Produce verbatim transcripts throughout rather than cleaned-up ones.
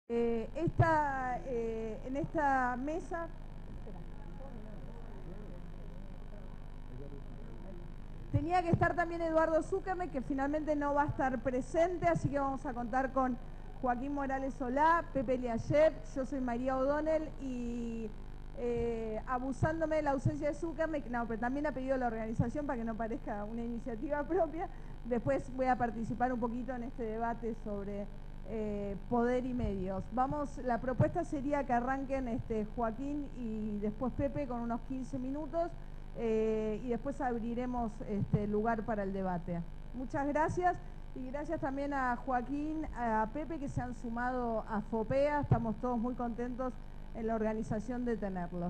Eh, esta, eh, en esta mesa tenía que estar también Eduardo Zuckerman, que finalmente no va a estar presente, así que vamos a contar con Joaquín Morales Solá, Pepe Liayev, yo soy María O'Donnell y eh, abusándome de la ausencia de Zuckerman, no, pero también ha pedido la organización para que no parezca una iniciativa propia. Después voy a participar un poquito en este debate sobre eh, poder y medios. Vamos, la propuesta sería que arranquen este, Joaquín y después Pepe con unos quince minutos. Eh, y después abriremos este lugar para el debate. Muchas gracias y gracias también a Joaquín, a Pepe que se han sumado a FOPEA, estamos todos muy contentos en la organización de tenerlos.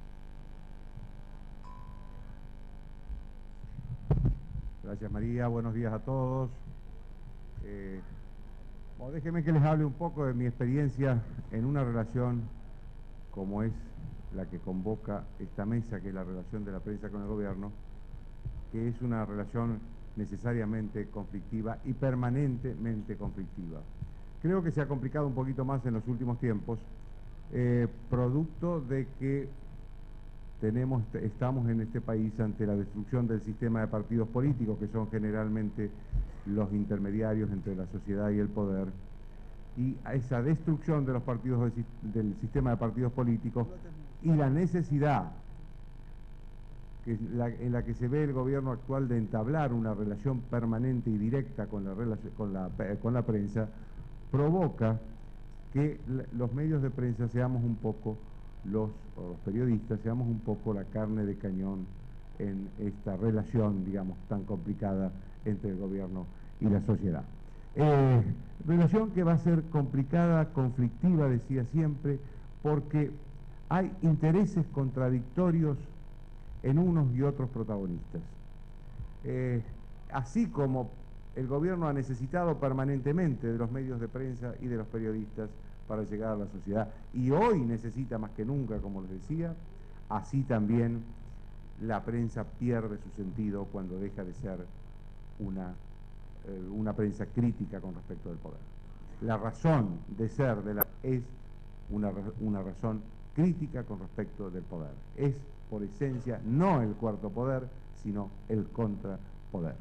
Gracias María, buenos días a todos. Eh, bueno, déjenme que les hable un poco de mi experiencia en una relación como es la que convoca esta mesa, que es la relación de la prensa con el gobierno, que es una relación necesariamente conflictiva y permanentemente conflictiva. Creo que se ha complicado un poquito más en los últimos tiempos, eh, producto de que tenemos, estamos en este país ante la destrucción del sistema de partidos políticos, que son generalmente los intermediarios entre la sociedad y el poder, y a esa destrucción de los partidos del, del sistema de partidos políticos y la necesidad que la, en la que se ve el gobierno actual de entablar una relación permanente y directa con la, con la, con la prensa, provoca que los medios de prensa seamos un poco, los, o los periodistas, seamos un poco la carne de cañón en esta relación, digamos, tan complicada entre el gobierno y la sociedad. Eh, relación que va a ser complicada, conflictiva, decía siempre, porque hay intereses contradictorios en unos y otros protagonistas. Eh, así como el gobierno ha necesitado permanentemente de los medios de prensa y de los periodistas para llegar a la sociedad, y hoy necesita más que nunca, como les decía, así también la prensa pierde su sentido cuando deja de ser una una prensa crítica con respecto del poder. La razón de ser de la es una, una razón crítica con respecto del poder. Es, por esencia, no el cuarto poder, sino el contrapoder.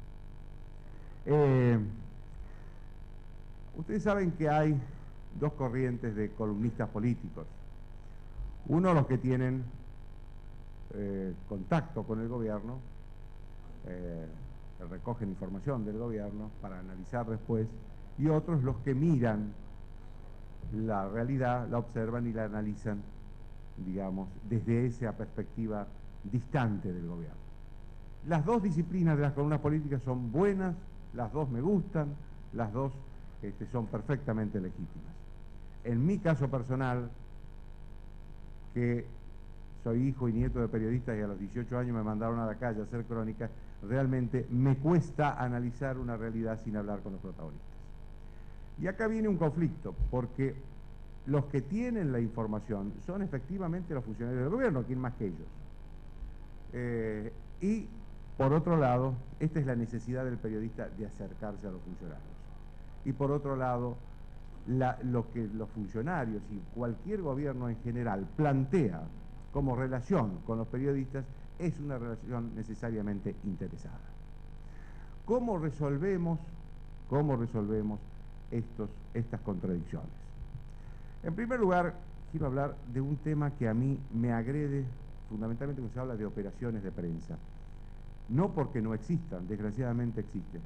Eh, ustedes saben que hay dos corrientes de columnistas políticos. Uno, los que tienen eh, contacto con el gobierno, eh, recogen información del gobierno para analizar después, y otros los que miran la realidad, la observan y la analizan, digamos, desde esa perspectiva distante del gobierno. Las dos disciplinas de las columnas políticas son buenas, las dos me gustan, las dos este, son perfectamente legítimas. En mi caso personal, que soy hijo y nieto de periodistas y a los dieciocho años me mandaron a la calle a hacer crónicas, realmente me cuesta analizar una realidad sin hablar con los protagonistas. Y acá viene un conflicto, porque los que tienen la información son efectivamente los funcionarios del gobierno, ¿quién más que ellos? Eh, y, por otro lado, esta es la necesidad del periodista de acercarse a los funcionarios. Y por otro lado, la, lo que los funcionarios y cualquier gobierno en general plantea como relación con los periodistas es una relación necesariamente interesada. ¿Cómo resolvemos, cómo resolvemos estos, estas contradicciones? En primer lugar, quiero hablar de un tema que a mí me agrede fundamentalmente cuando se habla de operaciones de prensa. No porque no existan, desgraciadamente existen.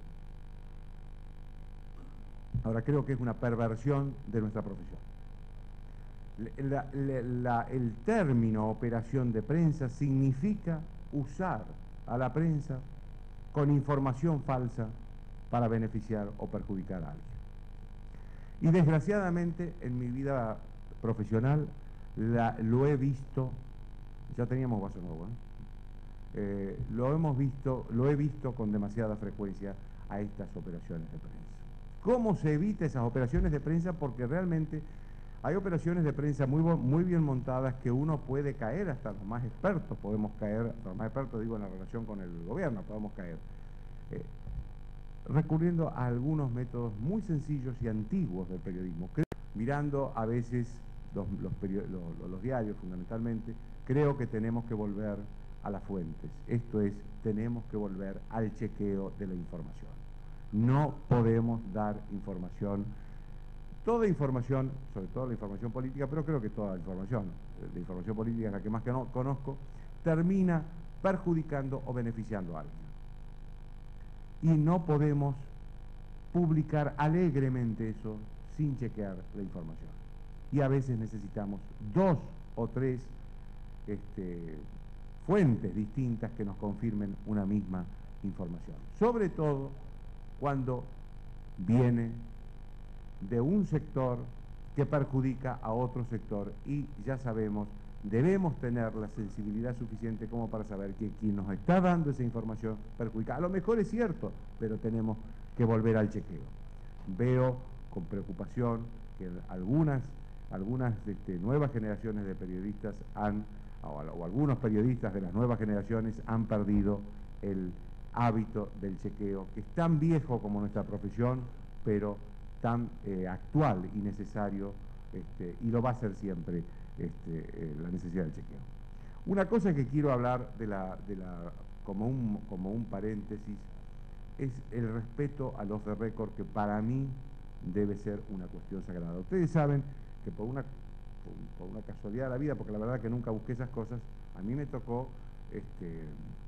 Ahora, creo que es una perversión de nuestra profesión. La, la, la, el término operación de prensa significa usar a la prensa con información falsa para beneficiar o perjudicar a alguien. Y desgraciadamente en mi vida profesional la, lo he visto, ya teníamos vaso nuevo, ¿eh? Eh, lo hemos visto, lo he visto con demasiada frecuencia a estas operaciones de prensa. ¿Cómo se evita esas operaciones de prensa? Porque realmente hay operaciones de prensa muy, muy bien montadas que uno puede caer, hasta los más expertos podemos caer, hasta los más expertos digo en la relación con el gobierno, podemos caer, eh, recurriendo a algunos métodos muy sencillos y antiguos del periodismo. Creo mirando a veces los, los, los, los diarios fundamentalmente, creo que tenemos que volver a las fuentes. Esto es, tenemos que volver al chequeo de la información. No podemos dar información, toda información, sobre todo la información política, pero creo que toda la información, la información política es la que más que no conozco, termina perjudicando o beneficiando a alguien. Y no podemos publicar alegremente eso sin chequear la información. Y a veces necesitamos dos o tres este, fuentes distintas que nos confirmen una misma información. Sobre todo cuando viene de un sector que perjudica a otro sector, y ya sabemos, debemos tener la sensibilidad suficiente como para saber que quien nos está dando esa información perjudica. A lo mejor es cierto, pero tenemos que volver al chequeo. Veo con preocupación que algunas, algunas este, nuevas generaciones de periodistas han, o, o algunos periodistas de las nuevas generaciones han perdido el hábito del chequeo, que es tan viejo como nuestra profesión, pero tan eh, actual y necesario, este, y lo va a ser siempre este, eh, la necesidad del chequeo. Una cosa que quiero hablar de la, de la, como, un, como un paréntesis es el respeto a los de récord, que para mí debe ser una cuestión sagrada. Ustedes saben que por una, por, por una casualidad de la vida, porque la verdad que nunca busqué esas cosas, a mí me tocó este,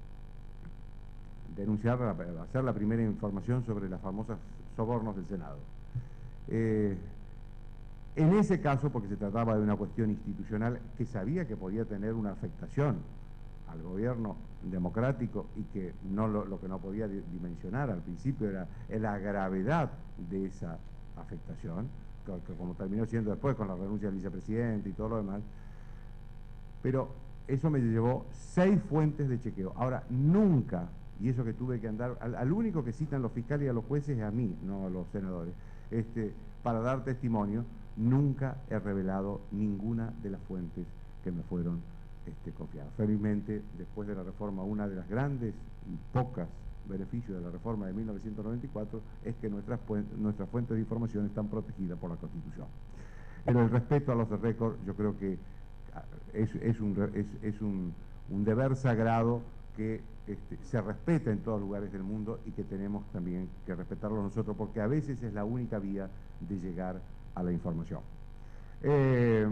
denunciar, hacer la primera información sobre las famosas sobornos del Senado. Eh, en ese caso, porque se trataba de una cuestión institucional que sabía que podía tener una afectación al gobierno democrático y que no lo, lo que no podía dimensionar al principio era la gravedad de esa afectación, que, que como terminó siendo después con la renuncia del vicepresidente y todo lo demás, pero eso me llevó seis fuentes de chequeo. Ahora, nunca, y eso que tuve que andar, al, al único que citan los fiscales y a los jueces es a mí, no a los senadores, este, para dar testimonio, nunca he revelado ninguna de las fuentes que me fueron este, confiadas. Felizmente, después de la reforma, una de las grandes y pocas beneficios de la reforma de mil novecientos noventa y cuatro es que nuestras, nuestras fuentes de información están protegidas por la Constitución. Pero el respeto a los de récord, yo creo que es, es, un, es, es un, un deber sagrado que este, se respeta en todos los lugares del mundo y que tenemos también que respetarlo nosotros, porque a veces es la única vía de llegar a la información. Eh,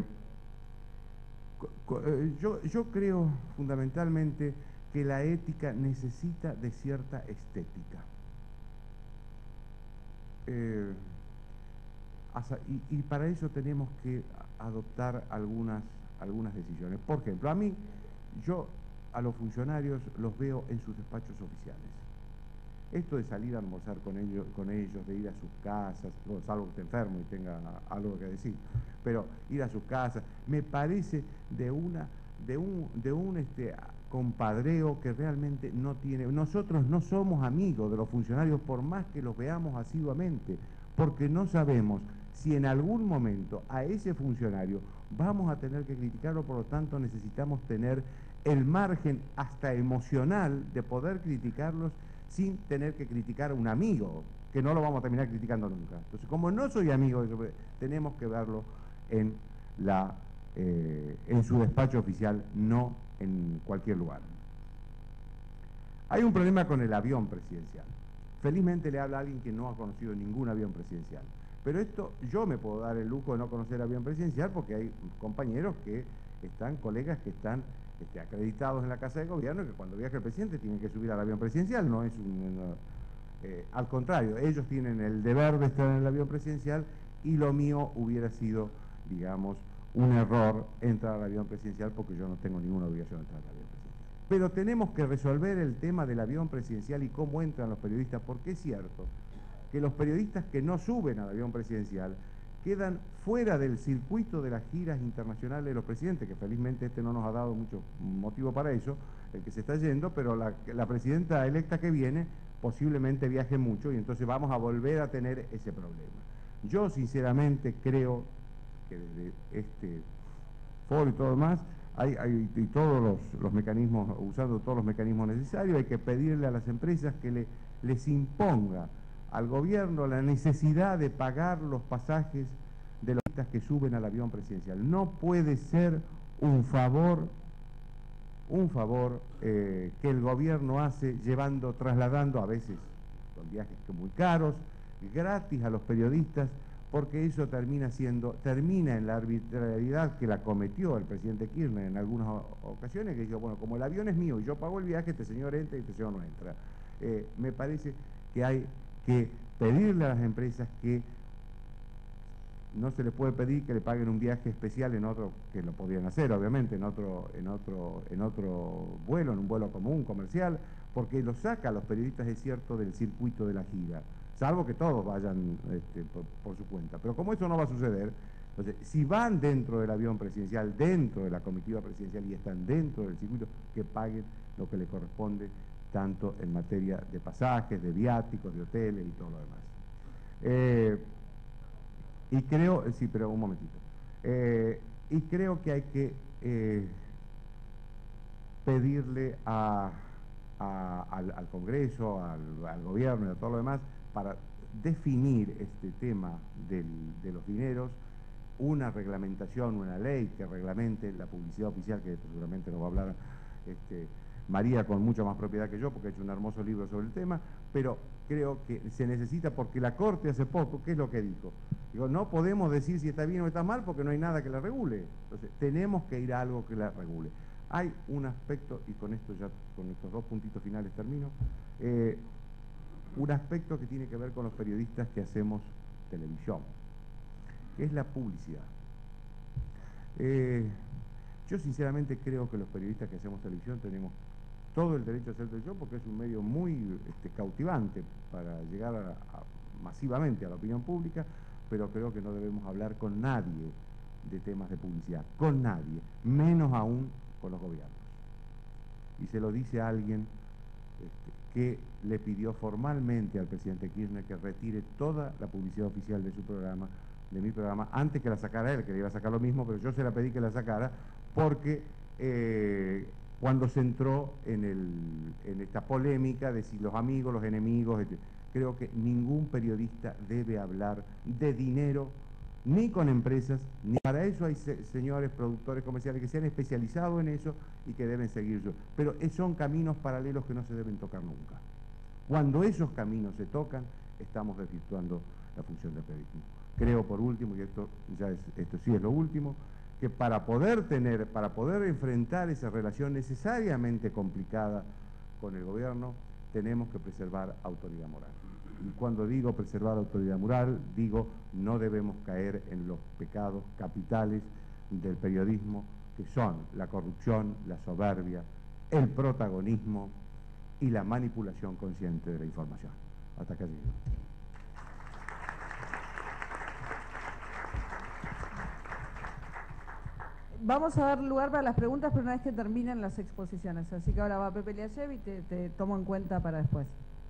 yo, yo creo fundamentalmente que la ética necesita de cierta estética. Eh, y, y para eso tenemos que adoptar algunas, algunas decisiones. Por ejemplo, a mí, yo a los funcionarios los veo en sus despachos oficiales. Esto de salir a almorzar con ellos, con ellos, de ir a sus casas, bueno, salvo que esté enfermo y tenga algo que decir, pero ir a sus casas, me parece de una, de un, de un este, compadreo que realmente no tiene. Nosotros no somos amigos de los funcionarios por más que los veamos asiduamente, porque no sabemos si en algún momento a ese funcionario vamos a tener que criticarlo, por lo tanto necesitamos tener el margen hasta emocional de poder criticarlos sin tener que criticar a un amigo, que no lo vamos a terminar criticando nunca. Entonces, como no soy amigo de eso, tenemos que verlo en, la, eh, en su despacho oficial, no en cualquier lugar. Hay un problema con el avión presidencial. Felizmente le habla a alguien que no ha conocido ningún avión presidencial. Pero esto, yo me puedo dar el lujo de no conocer el avión presidencial porque hay compañeros que están, colegas que están Este, acreditados en la Casa de Gobierno, que cuando viaja el presidente tienen que subir al avión presidencial, no es un, no, eh, al contrario, ellos tienen el deber de estar en el avión presidencial y lo mío hubiera sido, digamos, un error entrar al avión presidencial porque yo no tengo ninguna obligación de entrar al avión presidencial. Pero tenemos que resolver el tema del avión presidencial y cómo entran los periodistas, porque es cierto que los periodistas que no suben al avión presidencial quedan fuera del circuito de las giras internacionales de los presidentes, que felizmente este no nos ha dado mucho motivo para eso, el que se está yendo, pero la, la presidenta electa que viene posiblemente viaje mucho y entonces vamos a volver a tener ese problema. Yo sinceramente creo que desde este foro y todo más, hay, hay y todos los, los mecanismos, usando todos los mecanismos necesarios, hay que pedirle a las empresas que le, les imponga al gobierno la necesidad de pagar los pasajes de los periodistas que suben al avión presidencial. No puede ser un favor, un favor eh, que el gobierno hace llevando, trasladando a veces con viajes muy caros, gratis a los periodistas, porque eso termina siendo, termina en la arbitrariedad que la cometió el presidente Kirchner en algunas ocasiones, que dijo, bueno, como el avión es mío y yo pago el viaje, este señor entra y este señor no entra. Eh, me parece que hay que pedirle a las empresas que no se les puede pedir que le paguen un viaje especial en otro, que lo podrían hacer obviamente, en otro, en otro, en otro vuelo, en un vuelo común, comercial, porque lo saca a los periodistas, es cierto, del circuito de la gira, salvo que todos vayan este, por, por su cuenta. Pero como eso no va a suceder, entonces, si van dentro del avión presidencial, dentro de la comitiva presidencial y están dentro del circuito, que paguen lo que les corresponde, tanto en materia de pasajes, de viáticos, de hoteles y todo lo demás. Eh, y creo, sí, pero un momentito, eh, y creo que hay que eh, pedirle a, a, al, al Congreso, al, al gobierno y a todo lo demás, para definir este tema del, de los dineros, una reglamentación, una ley que reglamente la publicidad oficial, que seguramente nos va a hablar este, María con mucha más propiedad que yo, porque ha hecho un hermoso libro sobre el tema, pero creo que se necesita, porque la Corte hace poco, ¿qué es lo que dijo? Digo, no podemos decir si está bien o está mal porque no hay nada que la regule. Entonces, tenemos que ir a algo que la regule. Hay un aspecto, y con esto ya, con estos dos puntitos finales termino, eh, un aspecto que tiene que ver con los periodistas que hacemos televisión, que es la publicidad. Eh, yo sinceramente creo que los periodistas que hacemos televisión tenemos todo el derecho a hacer televisión porque es un medio muy este, cautivante para llegar a, a, masivamente a la opinión pública, pero creo que no debemos hablar con nadie de temas de publicidad, con nadie, menos aún con los gobiernos. Y se lo dice a alguien este, que le pidió formalmente al presidente Kirchner que retire toda la publicidad oficial de su programa, de mi programa, antes que la sacara él, que le iba a sacar lo mismo, pero yo se la pedí que la sacara, porque eh, cuando se entró en, el, en esta polémica de si los amigos, los enemigos, etcétera, creo que ningún periodista debe hablar de dinero, ni con empresas, ni para eso hay se señores productores comerciales que se han especializado en eso y que deben seguir. Pero son caminos paralelos que no se deben tocar nunca. Cuando esos caminos se tocan, estamos desvirtuando la función del periodismo. Creo, por último, y esto ya es, esto sí es lo último, que para poder tener, para poder enfrentar esa relación necesariamente complicada con el gobierno, tenemos que preservar autoridad moral. Y cuando digo preservar autoridad moral, digo no debemos caer en los pecados capitales del periodismo, que son la corrupción, la soberbia, el protagonismo y la manipulación consciente de la información. Hasta acá llego. Vamos a dar lugar para las preguntas, pero una vez que terminen las exposiciones. Así que ahora va Pepe Liayev y te, te tomo en cuenta para después.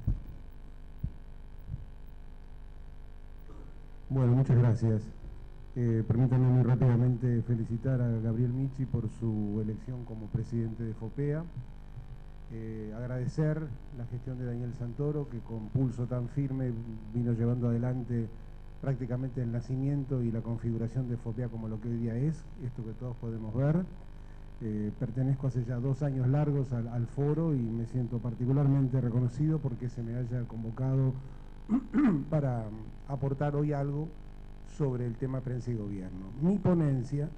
Bueno, muchas gracias. Eh, permítanme muy rápidamente felicitar a Gabriel Michi por su elección como presidente de FOPEA. Eh, agradecer la gestión de Daniel Santoro, que con pulso tan firme vino llevando adelante prácticamente el nacimiento y la configuración de FOPEA como lo que hoy día es, esto que todos podemos ver. Eh, pertenezco hace ya dos años largos al, al foro y me siento particularmente reconocido porque se me haya convocado para aportar hoy algo sobre el tema prensa y gobierno. Mi ponencia,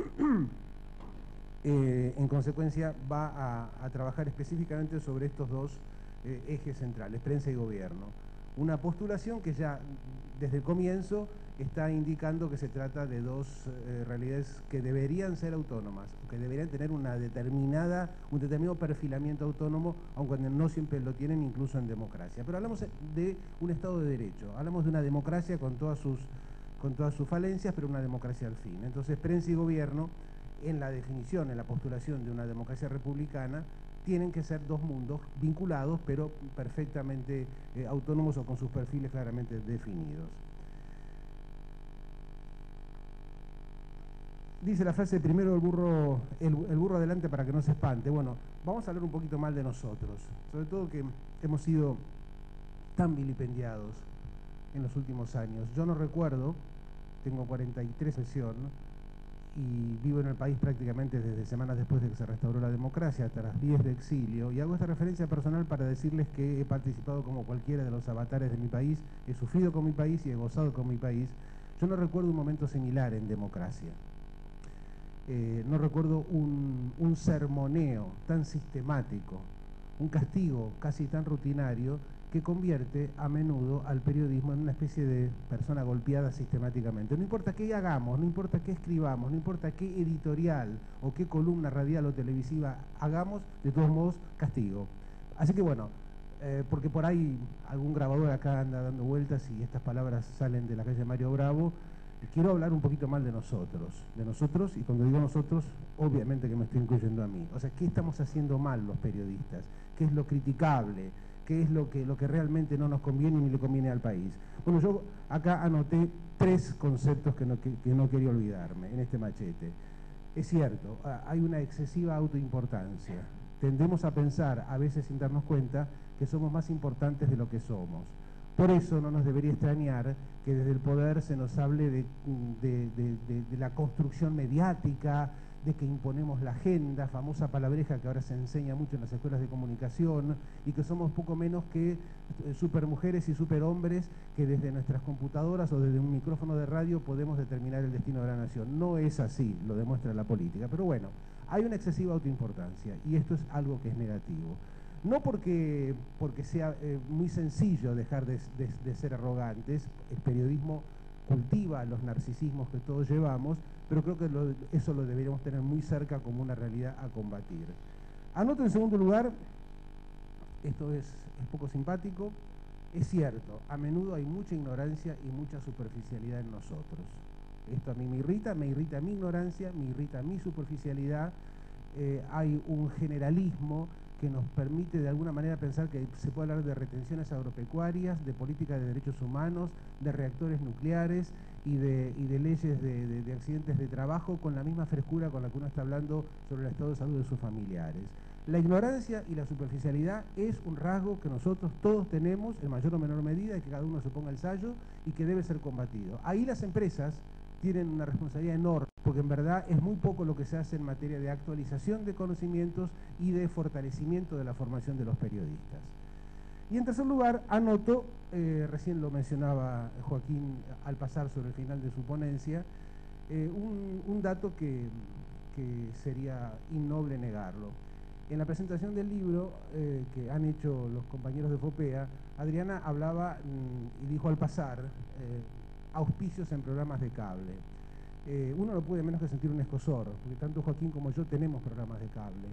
eh, en consecuencia, va a, a trabajar específicamente sobre estos dos eh, ejes centrales, prensa y gobierno. Una postulación que ya desde el comienzo está indicando que se trata de dos eh, realidades que deberían ser autónomas, que deberían tener una determinada, un determinado perfilamiento autónomo, aunque no siempre lo tienen, incluso en democracia. Pero hablamos de un Estado de Derecho, hablamos de una democracia con todas sus, con todas sus falencias, pero una democracia al fin. Entonces, prensa y gobierno, en la definición, en la postulación de una democracia republicana, tienen que ser dos mundos vinculados, pero perfectamente eh, autónomos o con sus perfiles claramente definidos. Dice la frase, primero el burro, el, el burro adelante para que no se espante. Bueno, vamos a hablar un poquito mal de nosotros, sobre todo que hemos sido tan vilipendiados en los últimos años. Yo no recuerdo tengo cuarenta y tres sesión y vivo en el país prácticamente desde semanas después de que se restauró la democracia, hasta las diez de exilio, y hago esta referencia personal para decirles que he participado como cualquiera de los avatares de mi país, he sufrido con mi país y he gozado con mi país. Yo no recuerdo un momento similar en democracia. Eh, no recuerdo un, un sermoneo tan sistemático, un castigo casi tan rutinario que convierte a menudo al periodismo en una especie de persona golpeada sistemáticamente. No importa qué hagamos, no importa qué escribamos, no importa qué editorial o qué columna radial o televisiva hagamos, de todos modos, castigo. Así que bueno, eh, porque por ahí algún grabador acá anda dando vueltas y estas palabras salen de la calle Mario Bravo, quiero hablar un poquito mal de nosotros, de nosotros, y cuando digo nosotros, obviamente que me estoy incluyendo a mí. O sea, ¿qué estamos haciendo mal los periodistas? ¿Qué es lo criticable? ¿Qué es lo que, lo que realmente no nos conviene ni le conviene al país? Bueno, yo acá anoté tres conceptos que no, que, que no quería olvidarme en este machete. Es cierto, hay una excesiva autoimportancia. Tendemos a pensar, a veces sin darnos cuenta, que somos más importantes de lo que somos. Por eso no nos debería extrañar que desde el poder se nos hable de, de, de, de, de la construcción mediática, de que imponemos la agenda, famosa palabreja que ahora se enseña mucho en las escuelas de comunicación, y que somos poco menos que supermujeres y superhombres que desde nuestras computadoras o desde un micrófono de radio podemos determinar el destino de la nación. No es así, lo demuestra la política. Pero bueno, hay una excesiva autoimportancia y esto es algo que es negativo. No porque, porque sea eh, muy sencillo dejar de, de, de ser arrogantes, el periodismo cultiva los narcisismos que todos llevamos, pero creo que lo, eso lo deberíamos tener muy cerca como una realidad a combatir. Anoto en segundo lugar, esto es, es poco simpático, es cierto, a menudo hay mucha ignorancia y mucha superficialidad en nosotros. Esto a mí me irrita, me irrita mi ignorancia, me irrita mi superficialidad, eh, hay un generalismo que nos permite de alguna manera pensar que se puede hablar de retenciones agropecuarias, de política de derechos humanos, de reactores nucleares y de, y de leyes de, de, de accidentes de trabajo con la misma frescura con la que uno está hablando sobre el estado de salud de sus familiares. La ignorancia y la superficialidad es un rasgo que nosotros todos tenemos en mayor o menor medida y que cada uno se ponga el sayo y que debe ser combatido. Ahí las empresas tienen una responsabilidad enorme, porque en verdad es muy poco lo que se hace en materia de actualización de conocimientos y de fortalecimiento de la formación de los periodistas. Y en tercer lugar, anoto, eh, recién lo mencionaba Joaquín al pasar sobre el final de su ponencia, eh, un, un dato que, que sería innoble negarlo. En la presentación del libro eh, que han hecho los compañeros de FOPEA, Adriana hablaba mmm, y dijo al pasar, eh, auspicios en programas de cable. Eh, uno no puede menos que sentir un escozor, porque tanto Joaquín como yo tenemos programas de cable.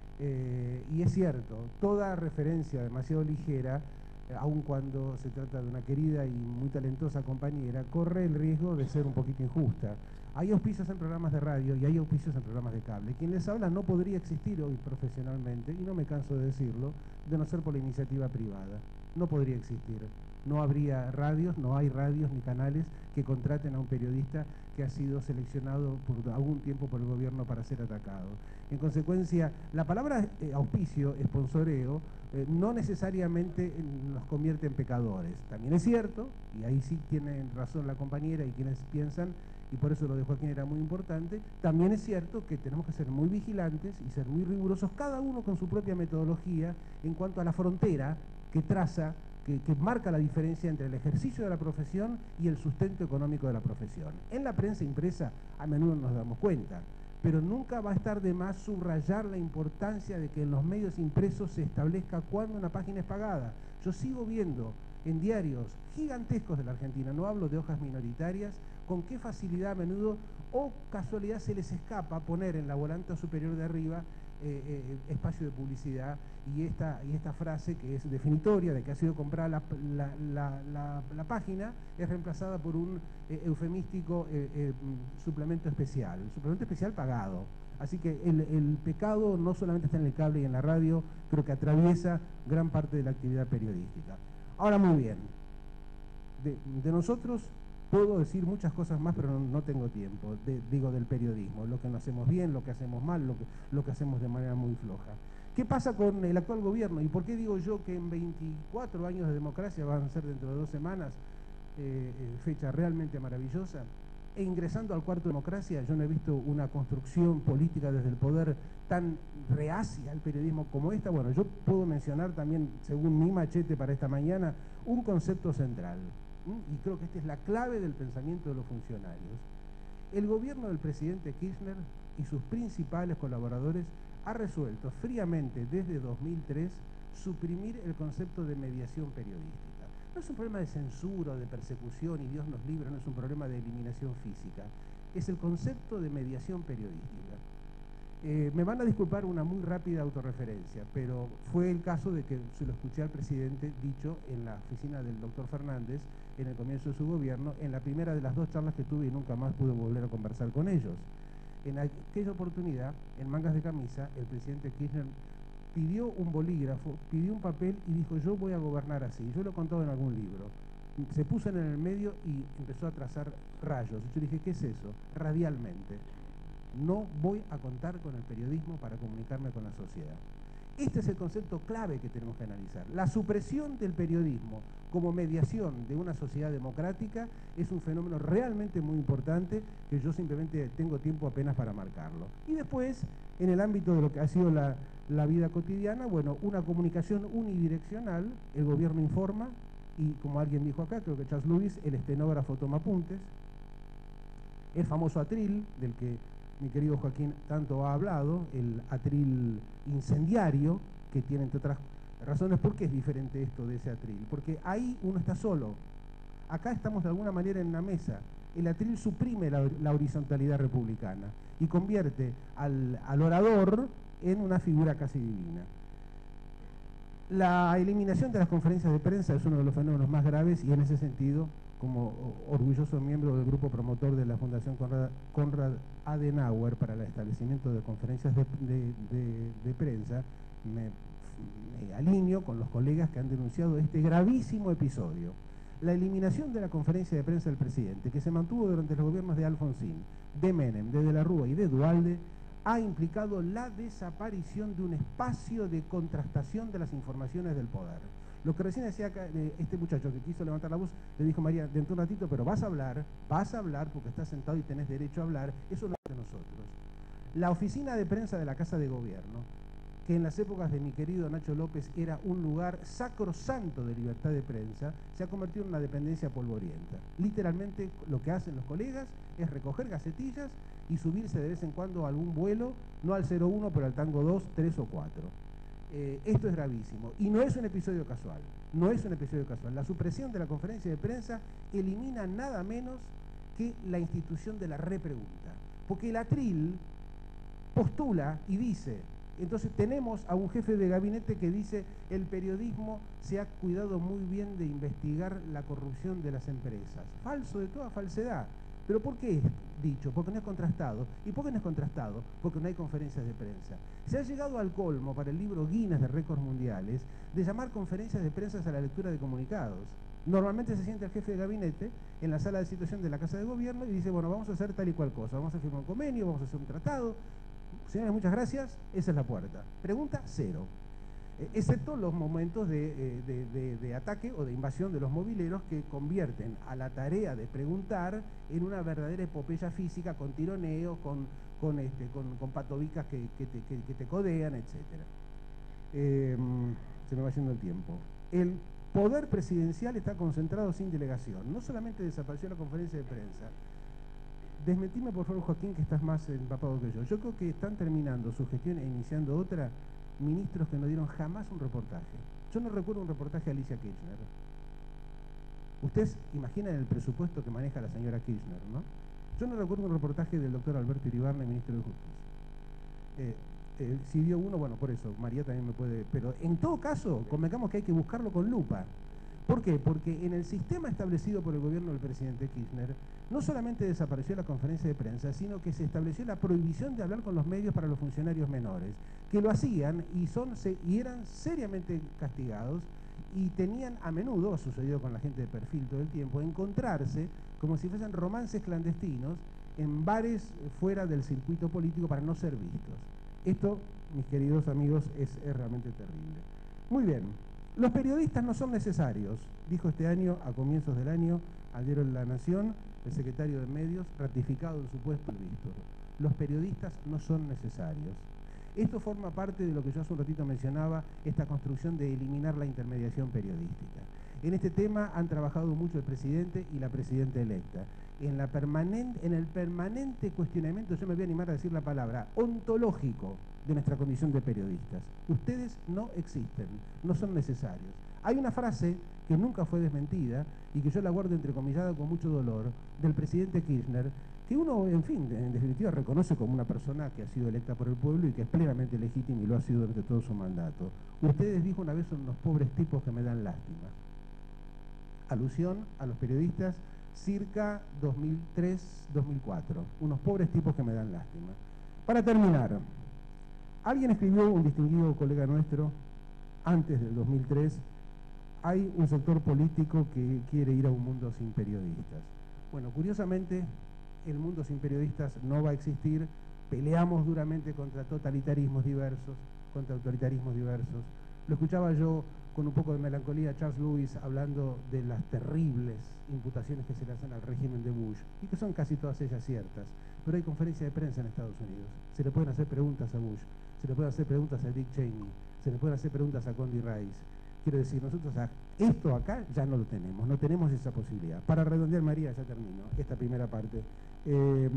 Eh, y es cierto, toda referencia demasiado ligera, eh, aun cuando se trata de una querida y muy talentosa compañera, corre el riesgo de ser un poquito injusta. Hay auspicios en programas de radio y hay auspicios en programas de cable. Quien les habla no podría existir hoy profesionalmente, y no me canso de decirlo, de no ser por la iniciativa privada. No podría existir. No habría radios, no hay radios ni canales que contraten a un periodista que ha sido seleccionado por algún tiempo por el gobierno para ser atacado. En consecuencia, la palabra eh, auspicio, sponsoreo, eh, no necesariamente nos convierte en pecadores. También es cierto, y ahí sí tienen razón la compañera y quienes piensan, y por eso lo de Joaquín era muy importante, también es cierto que tenemos que ser muy vigilantes y ser muy rigurosos, cada uno con su propia metodología, en cuanto a la frontera que traza, Que, que marca la diferencia entre el ejercicio de la profesión y el sustento económico de la profesión. En la prensa impresa a menudo nos damos cuenta, pero nunca va a estar de más subrayar la importancia de que en los medios impresos se establezca cuándo una página es pagada. Yo sigo viendo en diarios gigantescos de la Argentina, no hablo de hojas minoritarias, con qué facilidad a menudo o casualidad se les escapa poner en la volanta superior de arriba Eh, eh, espacio de publicidad y esta, y esta frase que es definitoria de que ha sido comprada la, la, la, la, la página es reemplazada por un eh, eufemístico eh, eh, suplemento especial, suplemento especial pagado. Así que el, el pecado no solamente está en el cable y en la radio, creo que atraviesa gran parte de la actividad periodística. Ahora muy bien, de, de nosotros puedo decir muchas cosas más, pero no, no tengo tiempo, de, digo del periodismo, lo que no hacemos bien, lo que hacemos mal, lo que, lo que hacemos de manera muy floja. ¿Qué pasa con el actual gobierno? ¿Y por qué digo yo que en veinticuatro años de democracia van a ser dentro de dos semanas, eh, eh, fecha realmente maravillosa? e ingresando al cuarto de democracia, yo no he visto una construcción política desde el poder tan reacia al periodismo como esta. Bueno, yo puedo mencionar también, según mi machete para esta mañana, un concepto central, ¿m? y creo que esta es la clave del pensamiento de los funcionarios. El gobierno del presidente Kirchner y sus principales colaboradores ha resuelto fríamente desde dos mil tres suprimir el concepto de mediación periodística. No es un problema de censura o de persecución, y Dios nos libre, no es un problema de eliminación física. Es el concepto de mediación periodística. Eh, me van a disculpar una muy rápida autorreferencia, pero fue el caso de que se lo escuché al presidente dicho en la oficina del doctor Fernández en el comienzo de su gobierno, en la primera de las dos charlas que tuve y nunca más pude volver a conversar con ellos. En aquella oportunidad, en mangas de camisa, el presidente Kirchner pidió un bolígrafo, pidió un papel y dijo: yo voy a gobernar así. Yo lo he contado en algún libro. Se puso en el medio y empezó a trazar rayos. Y yo dije: ¿qué es eso? Radialmente. No voy a contar con el periodismo para comunicarme con la sociedad. Este es el concepto clave que tenemos que analizar. La supresión del periodismo como mediación de una sociedad democrática es un fenómeno realmente muy importante que yo simplemente tengo tiempo apenas para marcarlo. Y después, en el ámbito de lo que ha sido la, la vida cotidiana, bueno, una comunicación unidireccional, el gobierno informa y, como alguien dijo acá, creo que Charles Lewis, el estenógrafo toma apuntes, el famoso atril, del que mi querido Joaquín tanto ha hablado, el atril incendiario, que tiene, entre otras razones, ¿por qué es diferente esto de ese atril? Porque ahí uno está solo. Acá estamos de alguna manera en una mesa. El atril suprime la, la horizontalidad republicana y convierte al, al orador en una figura casi divina. La eliminación de las conferencias de prensa es uno de los fenómenos más graves, y en ese sentido, como orgulloso miembro del grupo promotor de la Fundación Konrad, Konrad Adenauer para el establecimiento de conferencias de, de, de, de prensa, me, me alineo con los colegas que han denunciado este gravísimo episodio. La eliminación de la conferencia de prensa del presidente, que se mantuvo durante los gobiernos de Alfonsín, de Menem, de De la Rúa y de Duhalde, ha implicado la desaparición de un espacio de contrastación de las informaciones del poder. Lo que recién decía acá, eh, este muchacho que quiso levantar la voz, le dijo: María, dentro de un ratito, pero vas a hablar, vas a hablar porque estás sentado y tenés derecho a hablar. Eso no es de nosotros. La oficina de prensa de la Casa de Gobierno, que en las épocas de mi querido Nacho López era un lugar sacrosanto de libertad de prensa, se ha convertido en una dependencia polvorienta. Literalmente lo que hacen los colegas es recoger gacetillas y subirse de vez en cuando a algún vuelo, no al cero uno, pero al tango dos, tres o cuatro. Eh, esto es gravísimo y no es un episodio casual, no es un episodio casual. La supresión de la conferencia de prensa elimina nada menos que la institución de la repregunta, porque el atril postula y dice, entonces tenemos a un jefe de gabinete que dice: el periodismo se ha cuidado muy bien de investigar la corrupción de las empresas. Falso de toda falsedad. ¿Pero por qué es dicho? Porque no es contrastado. ¿Y por qué no es contrastado? Porque no hay conferencias de prensa. Se ha llegado al colmo para el libro Guinness de récords mundiales de llamar conferencias de prensa a la lectura de comunicados. Normalmente se siente el jefe de gabinete en la sala de situación de la Casa de Gobierno y dice: bueno, vamos a hacer tal y cual cosa, vamos a firmar un convenio, vamos a hacer un tratado. Señores, muchas gracias, esa es la puerta. Pregunta cero. Eh, excepto los momentos de, eh, de, de, de ataque o de invasión de los mobileros, que convierten a la tarea de preguntar en una verdadera epopeya física, con tironeos, con, con, este, con, con patobicas que, que, te, que, que te codean, etcétera. Eh, se me va yendo el tiempo. El poder presidencial está concentrado sin delegación. No solamente desapareció la conferencia de prensa. Desmentime, por favor, Joaquín, que estás más empapado que yo. Yo creo que están terminando su gestión e iniciando otra ministros que no dieron jamás un reportaje. Yo no recuerdo un reportaje a Alicia Kirchner. Ustedes imaginan el presupuesto que maneja la señora Kirchner, ¿no? Yo no recuerdo un reportaje del doctor Alberto Iribarne, ministro de Justicia. Eh, eh, si dio uno, bueno, por eso, María también me puede... Pero en todo caso, convengamos que hay que buscarlo con lupa. ¿Por qué? Porque en el sistema establecido por el gobierno del presidente Kirchner, no solamente desapareció la conferencia de prensa, sino que se estableció la prohibición de hablar con los medios para los funcionarios menores, que lo hacían y, son, se, y eran seriamente castigados, y tenían a menudo, ha sucedido con la gente de perfil todo el tiempo, encontrarse como si fuesen romances clandestinos en bares fuera del circuito político para no ser vistos. Esto, mis queridos amigos, es, es realmente terrible. Muy bien. Los periodistas no son necesarios, dijo este año, a comienzos del año, al diario La Nación, el secretario de Medios, ratificado en su puesto y visto. Los periodistas no son necesarios. Esto forma parte de lo que yo hace un ratito mencionaba, esta construcción de eliminar la intermediación periodística. En este tema han trabajado mucho el presidente y la presidenta electa. En, la permanente, en el permanente cuestionamiento, yo me voy a animar a decir la palabra, ontológico de nuestra condición de periodistas. Ustedes no existen, no son necesarios. Hay una frase que nunca fue desmentida y que yo la guardo entrecomillada con mucho dolor, del presidente Kirchner, que uno, en fin, en definitiva reconoce como una persona que ha sido electa por el pueblo y que es plenamente legítima y lo ha sido durante todo su mandato. Ustedes, dijo una vez, son unos pobres tipos que me dan lástima. Alusión a los periodistas circa dos mil tres dos mil cuatro, unos pobres tipos que me dan lástima. Para terminar, alguien escribió, un distinguido colega nuestro, antes del dos mil tres, hay un sector político que quiere ir a un mundo sin periodistas. Bueno, curiosamente, el mundo sin periodistas no va a existir. Peleamos duramente contra totalitarismos diversos, contra autoritarismos diversos. Lo escuchaba yo con un poco de melancolía a Charles Lewis hablando de las terribles imputaciones que se le hacen al régimen de Bush, y que son casi todas ellas ciertas. Pero hay conferencia de prensa en Estados Unidos. Se le pueden hacer preguntas a Bush, se le pueden hacer preguntas a Dick Cheney, se le pueden hacer preguntas a Condi Rice. Quiero decir, nosotros esto acá ya no lo tenemos, no tenemos esa posibilidad. Para redondear, María, ya termino esta primera parte. Eh,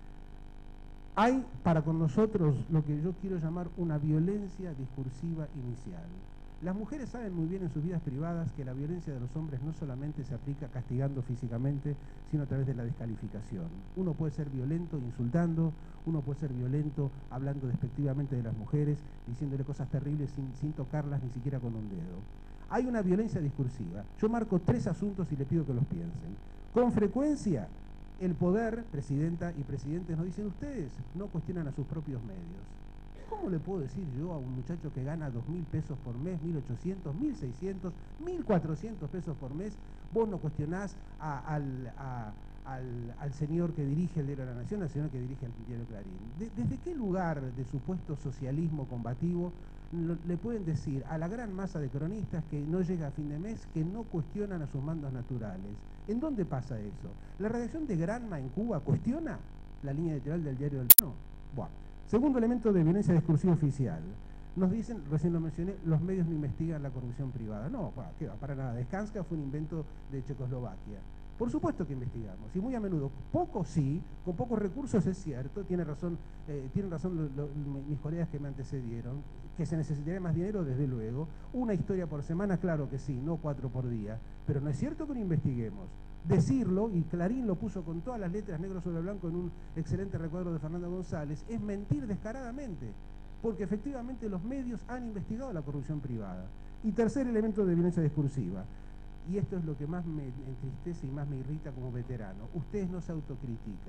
hay para con nosotros lo que yo quiero llamar una violencia discursiva inicial. Las mujeres saben muy bien en sus vidas privadas que la violencia de los hombres no solamente se aplica castigando físicamente, sino a través de la descalificación. Uno puede ser violento insultando, uno puede ser violento hablando despectivamente de las mujeres, diciéndole cosas terribles sin, sin tocarlas ni siquiera con un dedo. Hay una violencia discursiva. Yo marco tres asuntos y le pido que los piensen. Con frecuencia, el poder, presidenta y presidentes, nos dicen: ustedes no cuestionan a sus propios medios. ¿Cómo le puedo decir yo a un muchacho que gana dos mil pesos por mes, mil ochocientos, mil seiscientos, mil cuatrocientos pesos por mes, vos no cuestionás a, al, a, al, al señor que dirige el Diario de la Nación, al señor que dirige el Diario Clarín? De, ¿Desde qué lugar de supuesto socialismo combativo lo, le pueden decir a la gran masa de cronistas que no llega a fin de mes que no cuestionan a sus mandos naturales? ¿En dónde pasa eso? ¿La redacción de Granma en Cuba cuestiona la línea editorial del Diario del No? Bueno. Segundo elemento de violencia discursiva oficial. Nos dicen, recién lo mencioné, los medios no investigan la corrupción privada. No, ¿qué va? Para nada. Descanska fue un invento de Checoslovaquia. Por supuesto que investigamos, y muy a menudo, poco sí, con pocos recursos es cierto, tiene razón, eh, tienen razón lo, lo, mis colegas que me antecedieron, que se necesitaría más dinero, desde luego. Una historia por semana, claro que sí, no cuatro por día, pero no es cierto que no investiguemos. Decirlo, y Clarín lo puso con todas las letras negro sobre blanco en un excelente recuadro de Fernando González, es mentir descaradamente, porque efectivamente los medios han investigado la corrupción privada. Y tercer elemento de violencia discursiva, y esto es lo que más me entristece y más me irrita como veterano: ustedes no se autocritican.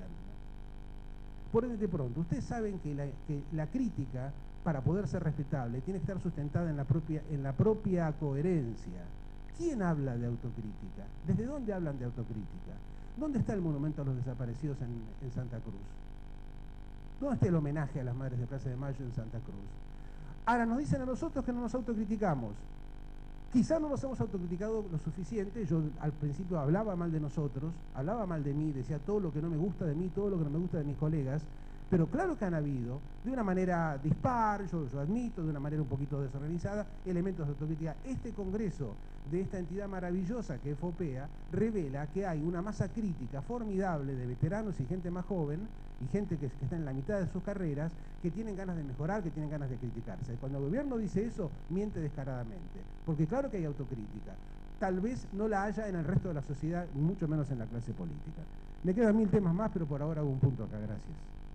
Por ende, de pronto, ustedes saben que la, que la crítica, para poder ser respetable, tiene que estar sustentada en la propia, en la propia coherencia. ¿Quién habla de autocrítica? ¿Desde dónde hablan de autocrítica? ¿Dónde está el monumento a los desaparecidos en, en Santa Cruz? ¿Dónde está el homenaje a las madres de Plaza de Mayo en Santa Cruz? Ahora nos dicen a nosotros que no nos autocriticamos. Quizá no nos hemos autocriticado lo suficiente. Yo al principio hablaba mal de nosotros, hablaba mal de mí, decía todo lo que no me gusta de mí, todo lo que no me gusta de mis colegas, pero claro que han habido, de una manera dispar, yo, yo admito, de una manera un poquito desorganizada, elementos de autocrítica. Este congreso de esta entidad maravillosa que es FOPEA revela que hay una masa crítica formidable de veteranos y gente más joven, y gente que, que está en la mitad de sus carreras, que tienen ganas de mejorar, que tienen ganas de criticarse. Cuando el gobierno dice eso, miente descaradamente, porque claro que hay autocrítica. Tal vez no la haya en el resto de la sociedad, mucho menos en la clase política. Me quedan mil temas más, pero por ahora hago un punto acá. Gracias.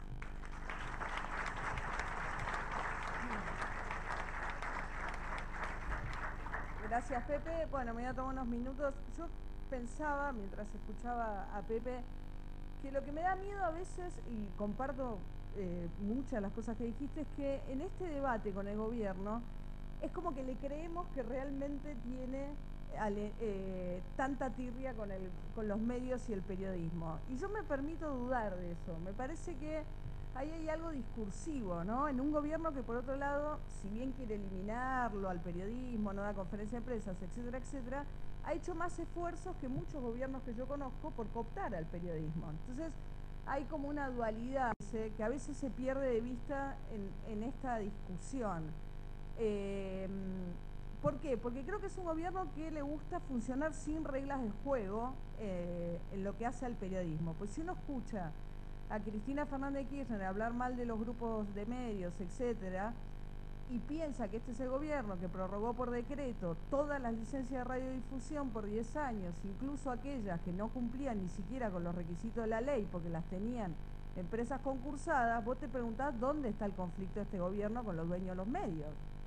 Gracias, Pepe. Bueno, me voy a tomar unos minutos. Yo pensaba, mientras escuchaba a Pepe, que lo que me da miedo a veces, y comparto eh, muchas de las cosas que dijiste, es que en este debate con el gobierno es como que le creemos que realmente tiene ale, eh, tanta tirria con, el, con los medios y el periodismo. Y yo me permito dudar de eso. Me parece que ahí hay algo discursivo, ¿no? En un gobierno que, por otro lado, si bien quiere eliminarlo al periodismo, no da conferencia de prensa, etcétera, etcétera, ha hecho más esfuerzos que muchos gobiernos que yo conozco por cooptar al periodismo. Entonces, hay como una dualidad que a veces se pierde de vista en, en esta discusión. Eh, ¿Por qué? Porque creo que es un gobierno que le gusta funcionar sin reglas de juego eh, en lo que hace al periodismo. Pues si uno escucha a Cristina Fernández de Kirchner hablar mal de los grupos de medios, etcétera, y piensa que este es el gobierno que prorrogó por decreto todas las licencias de radiodifusión por diez años, incluso aquellas que no cumplían ni siquiera con los requisitos de la ley porque las tenían empresas concursadas, vos te preguntás dónde está el conflicto de este gobierno con los dueños de los medios.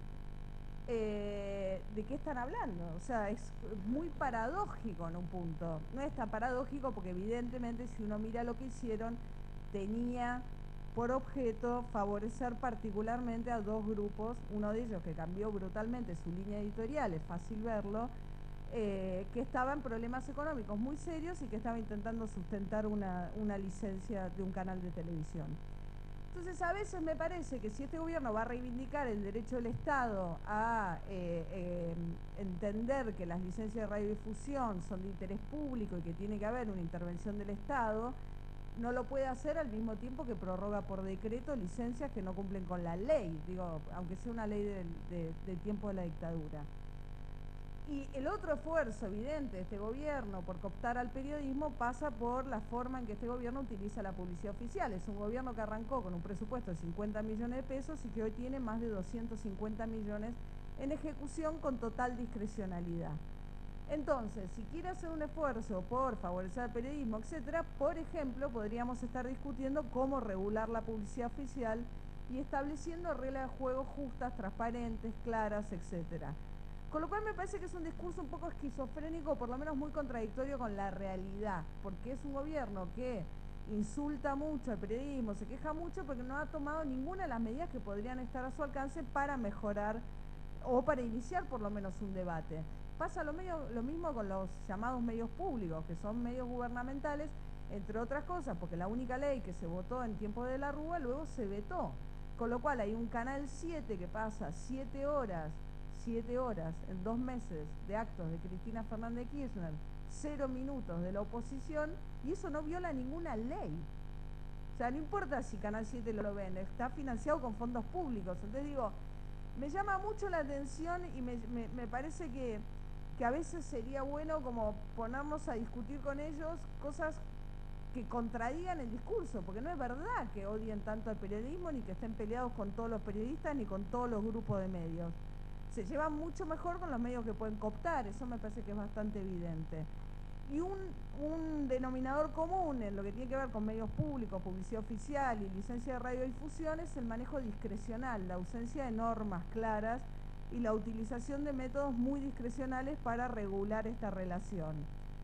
Eh, ¿De qué están hablando? O sea, es muy paradójico en un punto. No es tan paradójico porque evidentemente si uno mira lo que hicieron, tenía por objeto favorecer particularmente a dos grupos, uno de ellos que cambió brutalmente su línea editorial, es fácil verlo, eh, que estaba en problemas económicos muy serios y que estaba intentando sustentar una, una licencia de un canal de televisión. Entonces a veces me parece que si este gobierno va a reivindicar el derecho del Estado a eh, eh, entender que las licencias de radiodifusión son de interés público y que tiene que haber una intervención del Estado, no lo puede hacer al mismo tiempo que prorroga por decreto licencias que no cumplen con la ley, digo, aunque sea una ley del de, de tiempo de la dictadura. Y el otro esfuerzo evidente de este gobierno por cooptar al periodismo pasa por la forma en que este gobierno utiliza la publicidad oficial. Es un gobierno que arrancó con un presupuesto de cincuenta millones de pesos y que hoy tiene más de doscientos cincuenta millones en ejecución con total discrecionalidad. Entonces, si quiere hacer un esfuerzo por favorecer el periodismo, etcétera, por ejemplo, podríamos estar discutiendo cómo regular la publicidad oficial y estableciendo reglas de juego justas, transparentes, claras, etcétera. Con lo cual me parece que es un discurso un poco esquizofrénico, por lo menos muy contradictorio con la realidad, porque es un gobierno que insulta mucho al periodismo, se queja mucho porque no ha tomado ninguna de las medidas que podrían estar a su alcance para mejorar o para iniciar por lo menos un debate. Pasa lo, medio, lo mismo con los llamados medios públicos, que son medios gubernamentales, entre otras cosas, porque la única ley que se votó en tiempo de la Rúa luego se vetó. Con lo cual hay un Canal siete que pasa siete horas, siete horas en dos meses de actos de Cristina Fernández de Kirchner, cero minutos de la oposición, y eso no viola ninguna ley. O sea, no importa si Canal siete lo ven, está financiado con fondos públicos. Entonces digo, me llama mucho la atención y me, me, me parece que, que a veces sería bueno como ponernos a discutir con ellos cosas que contradigan el discurso, porque no es verdad que odien tanto al periodismo, ni que estén peleados con todos los periodistas, ni con todos los grupos de medios. Se llevan mucho mejor con los medios que pueden cooptar, eso me parece que es bastante evidente. Y un, un denominador común en lo que tiene que ver con medios públicos, publicidad oficial y licencia de radiodifusión es el manejo discrecional, la ausencia de normas claras y la utilización de métodos muy discrecionales para regular esta relación.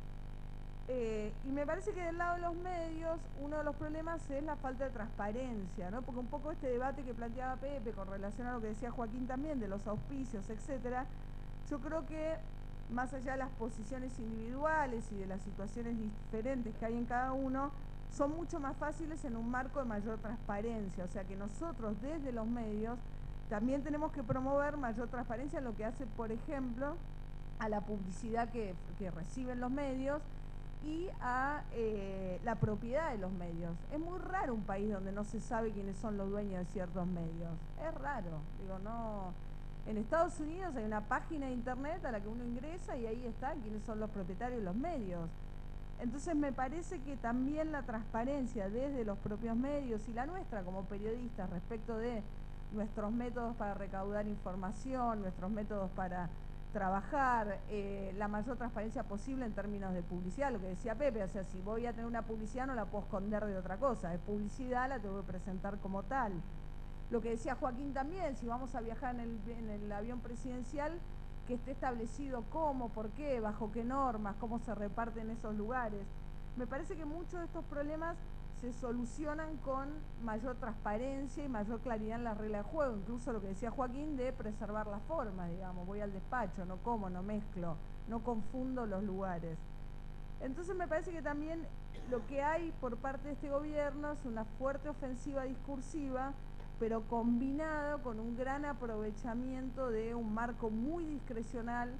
Eh, y me parece que del lado de los medios uno de los problemas es la falta de transparencia, ¿no? Porque un poco este debate que planteaba Pepe con relación a lo que decía Joaquín también, de los auspicios, etcétera, yo creo que más allá de las posiciones individuales y de las situaciones diferentes que hay en cada uno, son mucho más fáciles en un marco de mayor transparencia. O sea que nosotros desde los medios también tenemos que promover mayor transparencia en lo que hace, por ejemplo, a la publicidad que, que reciben los medios y a eh, la propiedad de los medios. Es muy raro un país donde no se sabe quiénes son los dueños de ciertos medios. Es raro, digo, no... En Estados Unidos hay una página de internet a la que uno ingresa y ahí está quiénes son los propietarios de los medios. Entonces me parece que también la transparencia desde los propios medios y la nuestra como periodistas respecto de nuestros métodos para recaudar información, nuestros métodos para trabajar, eh, la mayor transparencia posible en términos de publicidad, lo que decía Pepe, o sea, si voy a tener una publicidad no la puedo esconder de otra cosa, es publicidad, la tengo que presentar como tal. Lo que decía Joaquín también, si vamos a viajar en el, en el avión presidencial, que esté establecido cómo, por qué, bajo qué normas, cómo se reparten esos lugares. Me parece que muchos de estos problemas se solucionan con mayor transparencia y mayor claridad en las reglas de juego, incluso lo que decía Joaquín de preservar las formas, digamos, voy al despacho, no como, no mezclo, no confundo los lugares. Entonces me parece que también lo que hay por parte de este gobierno es una fuerte ofensiva discursiva, pero combinado con un gran aprovechamiento de un marco muy discrecional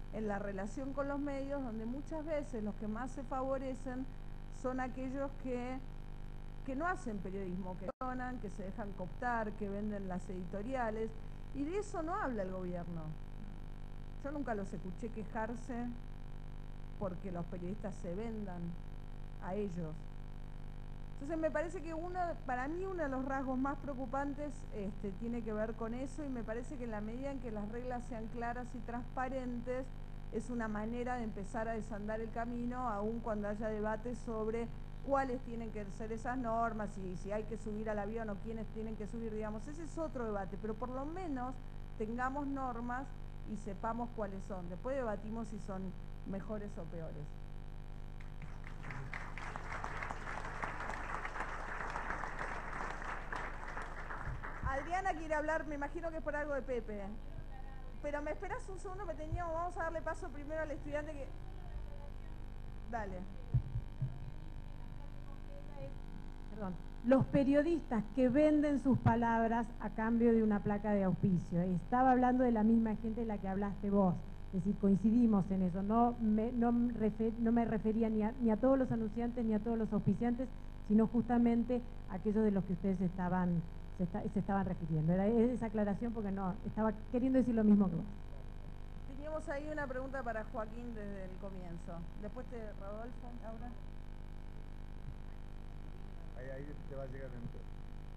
en la relación con los medios, donde muchas veces los que más se favorecen son aquellos que, que no hacen periodismo, que donan, que se dejan cooptar, que venden las editoriales, y de eso no habla el gobierno. Yo nunca los escuché quejarse porque los periodistas se vendan a ellos. Entonces me parece que uno, para mí uno de los rasgos más preocupantes este, tiene que ver con eso, y me parece que en la medida en que las reglas sean claras y transparentes, es una manera de empezar a desandar el camino, aun cuando haya debate sobre cuáles tienen que ser esas normas, y si hay que subir al avión o quiénes tienen que subir, digamos, ese es otro debate, pero por lo menos tengamos normas y sepamos cuáles son. Después debatimos si son mejores o peores. Adriana quiere hablar, me imagino que es por algo de Pepe. Pero me esperas un segundo, me teníamos, vamos a darle paso primero al estudiante que... Dale. Perdón. Los periodistas que venden sus palabras a cambio de una placa de auspicio. Estaba hablando de la misma gente de la que hablaste vos. Es decir, coincidimos en eso. No me, no me, refer, no me refería ni a, ni a todos los anunciantes ni a todos los auspiciantes, sino justamente a aquellos de los que ustedes estaban, se, está, se estaban refiriendo. Era esa aclaración porque no, estaba queriendo decir lo mismo que vos. Teníamos ahí una pregunta para Joaquín desde el comienzo. Después te, Rodolfo, Laura. Ahí, ahí te va a llegar el micrófono.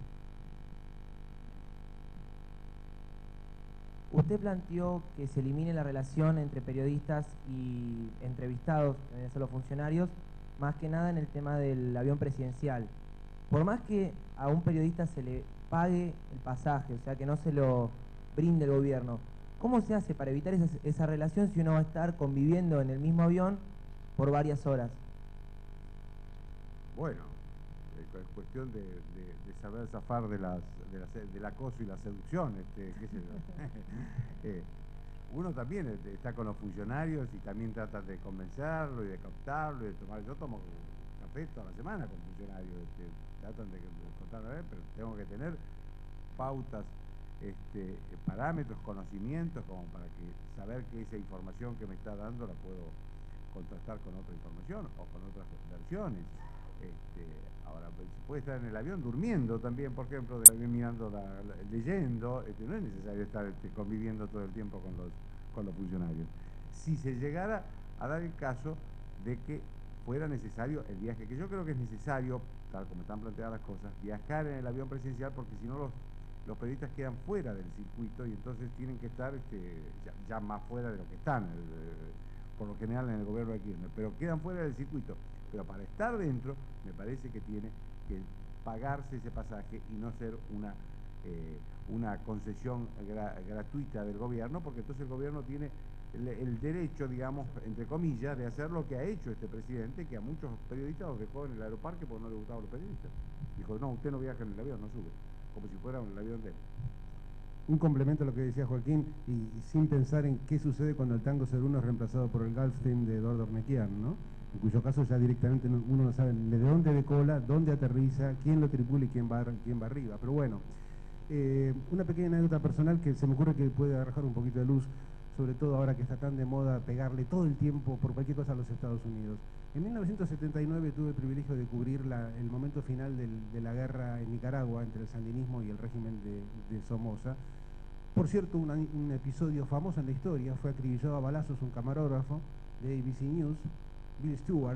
Usted planteó que se elimine la relación entre periodistas y entrevistados, en los funcionarios, más que nada en el tema del avión presidencial. Por más que a un periodista se le pague el pasaje, o sea, que no se lo brinde el gobierno, ¿cómo se hace para evitar esa, esa relación si uno va a estar conviviendo en el mismo avión por varias horas? Bueno, es cuestión de, de, de saber zafar de las, de las, del acoso y la seducción, este, qué sé yo. eh, uno también está con los funcionarios y también trata de convencerlo y de captarlo y de tomar. Yo tomo café toda la semana con funcionarios, este, tratan de, de contarlo a ver, pero tengo que tener pautas, este, parámetros, conocimientos, como para que saber que esa información que me está dando la puedo contrastar con otra información o con otras versiones. Este, ahora, pues, puede estar en el avión durmiendo también, por ejemplo, de avión mirando, la, la, leyendo, este, no es necesario estar este, conviviendo todo el tiempo con los, con los funcionarios. Si se llegara a dar el caso de que fuera necesario el viaje, que yo creo que es necesario, tal como están planteadas las cosas, viajar en el avión presidencial, porque si no los, los periodistas quedan fuera del circuito y entonces tienen que estar este, ya, ya más fuera de lo que están, eh, por lo general en el gobierno de Kirchner, pero quedan fuera del circuito. Pero para estar dentro, me parece que tiene que pagarse ese pasaje y no ser una, eh, una concesión gra gratuita del gobierno, porque entonces el gobierno tiene el, el derecho, digamos, entre comillas, de hacer lo que ha hecho este presidente, que a muchos periodistas los dejó en el aeroparque porque no le gustaban los periodistas. Dijo, no, usted no viaja en el avión, no sube, como si fuera el avión de él. Un complemento a lo que decía Joaquín, y, y sin pensar en qué sucede cuando el Tango cero uno es reemplazado por el Gulfstream de Eduardo Ornequian, ¿no? En cuyo caso ya directamente uno no sabe de dónde decola, dónde aterriza, quién lo tripula y quién va, quién va arriba. Pero bueno, eh, una pequeña anécdota personal que se me ocurre que puede arrojar un poquito de luz, sobre todo ahora que está tan de moda pegarle todo el tiempo por cualquier cosa a los Estados Unidos. En mil novecientos setenta y nueve tuve el privilegio de cubrir la, el momento final del, de la guerra en Nicaragua entre el sandinismo y el régimen de, de Somoza. Por cierto, una, un episodio famoso en la historia, fue acribillado a balazos un camarógrafo de A B C News, Bill Stewart,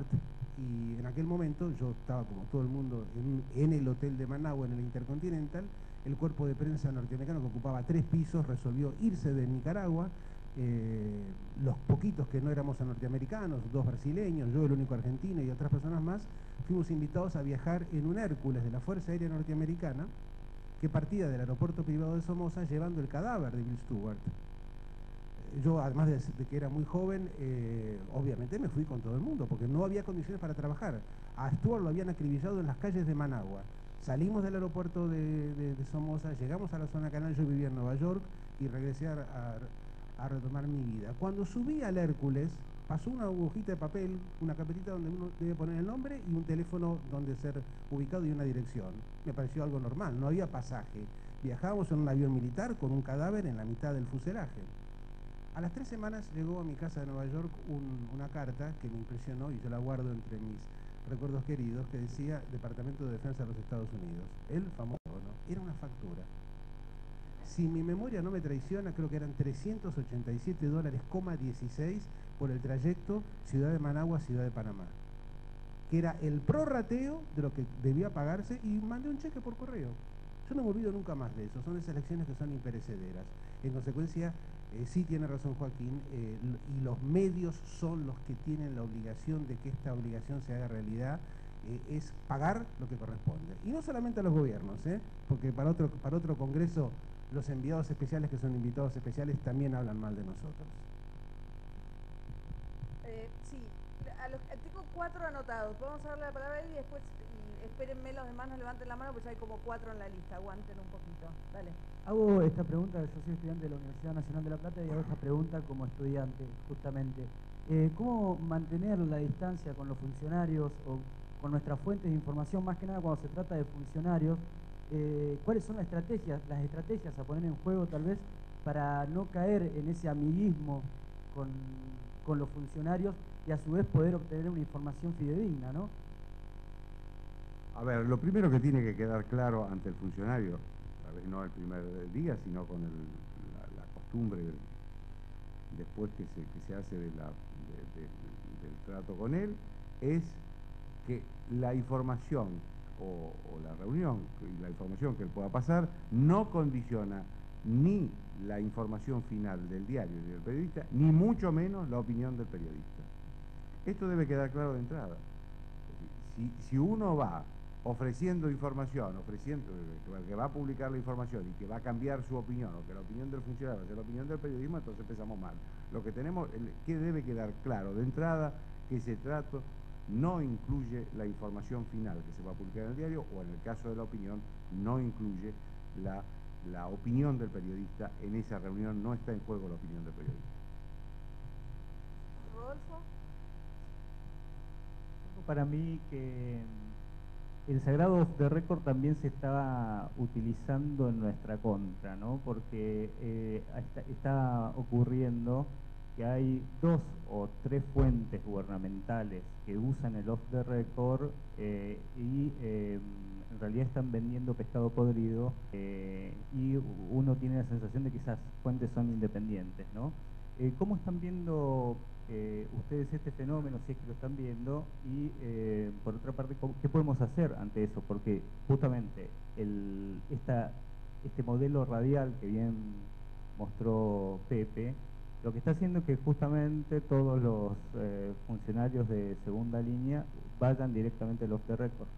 y en aquel momento yo estaba como todo el mundo en, en el hotel de Managua, en el Intercontinental. El cuerpo de prensa norteamericano, que ocupaba tres pisos, resolvió irse de Nicaragua. Eh, los poquitos que no éramos norteamericanos, dos brasileños, yo el único argentino y otras personas más, fuimos invitados a viajar en un Hércules de la Fuerza Aérea Norteamericana que partía del aeropuerto privado de Somoza llevando el cadáver de Bill Stewart. Yo, además de, de que era muy joven, eh, obviamente me fui con todo el mundo, porque no había condiciones para trabajar. A Stewart lo habían acribillado en las calles de Managua. Salimos del aeropuerto de, de, de Somoza, llegamos a la zona canal, yo vivía en Nueva York, y regresé a, a, a retomar mi vida. Cuando subí al Hércules, pasó una agujita de papel, una carpetita donde uno debe poner el nombre y un teléfono donde ser ubicado y una dirección. Me pareció algo normal, no había pasaje. Viajábamos en un avión militar con un cadáver en la mitad del fuselaje. A las tres semanas llegó a mi casa de Nueva York un, una carta que me impresionó y yo la guardo entre mis recuerdos queridos, que decía Departamento de Defensa de los Estados Unidos. El famoso, ¿no? Era una factura. Si mi memoria no me traiciona, creo que eran trescientos ochenta y siete dólares, dieciséis por el trayecto Ciudad de Managua, Ciudad de Panamá, que era el prorrateo de lo que debía pagarse, y mandé un cheque por correo. Yo no me olvido nunca más de eso, son esas lecciones que son imperecederas. En consecuencia, eh, sí tiene razón Joaquín, eh, y los medios son los que tienen la obligación de que esta obligación se haga realidad, eh, es pagar lo que corresponde. Y no solamente a los gobiernos, ¿eh? porque para otro, para otro congreso los enviados especiales, que son invitados especiales, también hablan mal de nosotros. Eh, sí, a los, tengo cuatro anotados. Vamos a darle la palabra a él y después y espérenme, los demás no levanten la mano, porque ya hay como cuatro en la lista. Aguanten un poquito. Dale. Hago esta pregunta, yo soy estudiante de la Universidad Nacional de La Plata y hago esta pregunta como estudiante, justamente. Eh, ¿Cómo mantener la distancia con los funcionarios o con nuestras fuentes de información, más que nada cuando se trata de funcionarios? Eh, ¿Cuáles son las estrategias, las estrategias a poner en juego tal vez para no caer en ese amiguismo con, con los funcionarios y a su vez poder obtener una información fidedigna, ¿no? A ver, lo primero que tiene que quedar claro ante el funcionario, tal vez no el primer día, sino con el, la, la costumbre después que se, que se hace de la, de, de, del trato con él, es que la información O, o la reunión y la información que él pueda pasar no condiciona ni la información final del diario y del periodista, ni mucho menos la opinión del periodista. Esto debe quedar claro de entrada. Si, si uno va ofreciendo información, ofreciendo que va a publicar la información y que va a cambiar su opinión, o que la opinión del funcionario va a ser la opinión del periodismo, entonces empezamos mal. Lo que tenemos, que debe quedar claro de entrada, que ese trato no incluye la información final que se va a publicar en el diario, o en el caso de la opinión, no incluye la, la opinión del periodista. En esa reunión no está en juego la opinión del periodista. Rodolfo. Para mí que el sagrado off the record también se está utilizando en nuestra contra, ¿no? Porque eh, está, está ocurriendo que hay dos o tres fuentes gubernamentales que usan el off the record eh, y eh, en realidad están vendiendo pescado podrido, eh, y uno tiene la sensación de que esas fuentes son independientes, ¿no? Eh, ¿Cómo están viendo eh, ustedes este fenómeno, si es que lo están viendo? Y eh, por otra parte, ¿qué podemos hacer ante eso? Porque justamente el, esta, este modelo radial que bien mostró Pepe, lo que está haciendo es que justamente todos los eh, funcionarios de segunda línea vayan directamente al off the record.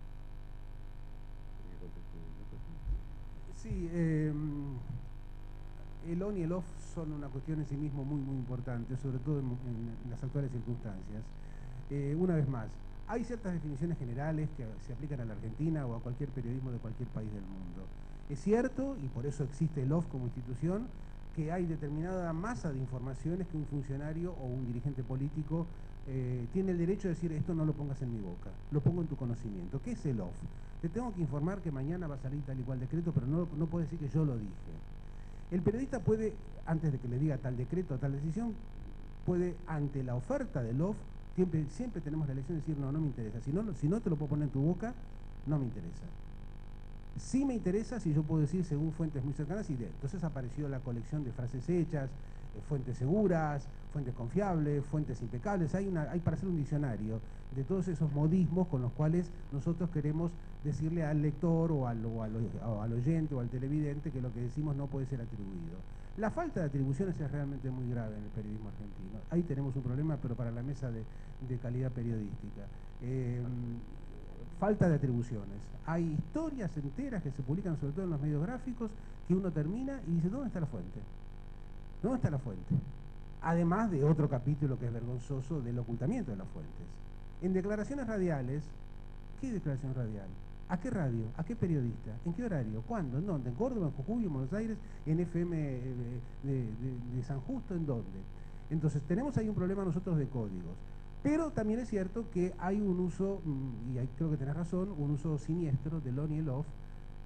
Sí, eh, el on y el off son una cuestión en sí mismo muy, muy importante, sobre todo en, en las actuales circunstancias. Eh, una vez más, hay ciertas definiciones generales que se aplican a la Argentina o a cualquier periodismo de cualquier país del mundo. Es cierto, y por eso existe el off como institución, que hay determinada masa de informaciones que un funcionario o un dirigente político eh, tiene el derecho de decir: esto no lo pongas en mi boca, lo pongo en tu conocimiento. ¿Qué es el off? Te tengo que informar que mañana va a salir tal y cual decreto, pero no, no puedo decir que yo lo dije. El periodista puede, antes de que le diga tal decreto o tal decisión, puede, ante la oferta del off, siempre, siempre tenemos la elección de decir: no, no me interesa. Si no, si no te lo puedo poner en tu boca, no me interesa. Sí me interesa si yo puedo decir según fuentes muy cercanas, y de, entonces apareció la colección de frases hechas, eh, fuentes seguras, fuentes confiables, fuentes impecables. Hay, una, hay para hacer un diccionario de todos esos modismos con los cuales nosotros queremos decirle al lector o al, o al, o al oyente o al televidente que lo que decimos no puede ser atribuido. La falta de atribuciones es realmente muy grave en el periodismo argentino. Ahí tenemos un problema, pero para la mesa de, de calidad periodística. Eh, falta de atribuciones. Hay historias enteras que se publican, sobre todo en los medios gráficos, que uno termina y dice: ¿dónde está la fuente? ¿Dónde está la fuente? Además de otro capítulo que es vergonzoso del ocultamiento de las fuentes. En declaraciones radiales, ¿qué declaración radial? ¿A qué radio? ¿A qué periodista? ¿En qué horario? ¿Cuándo? ¿En dónde? ¿En Córdoba? ¿En Jujuy? ¿En Buenos Aires? ¿En F M de, de, de, de San Justo? ¿En dónde? Entonces tenemos ahí un problema nosotros de códigos. Pero también es cierto que hay un uso, y ahí creo que tenés razón, un uso siniestro del on y el off,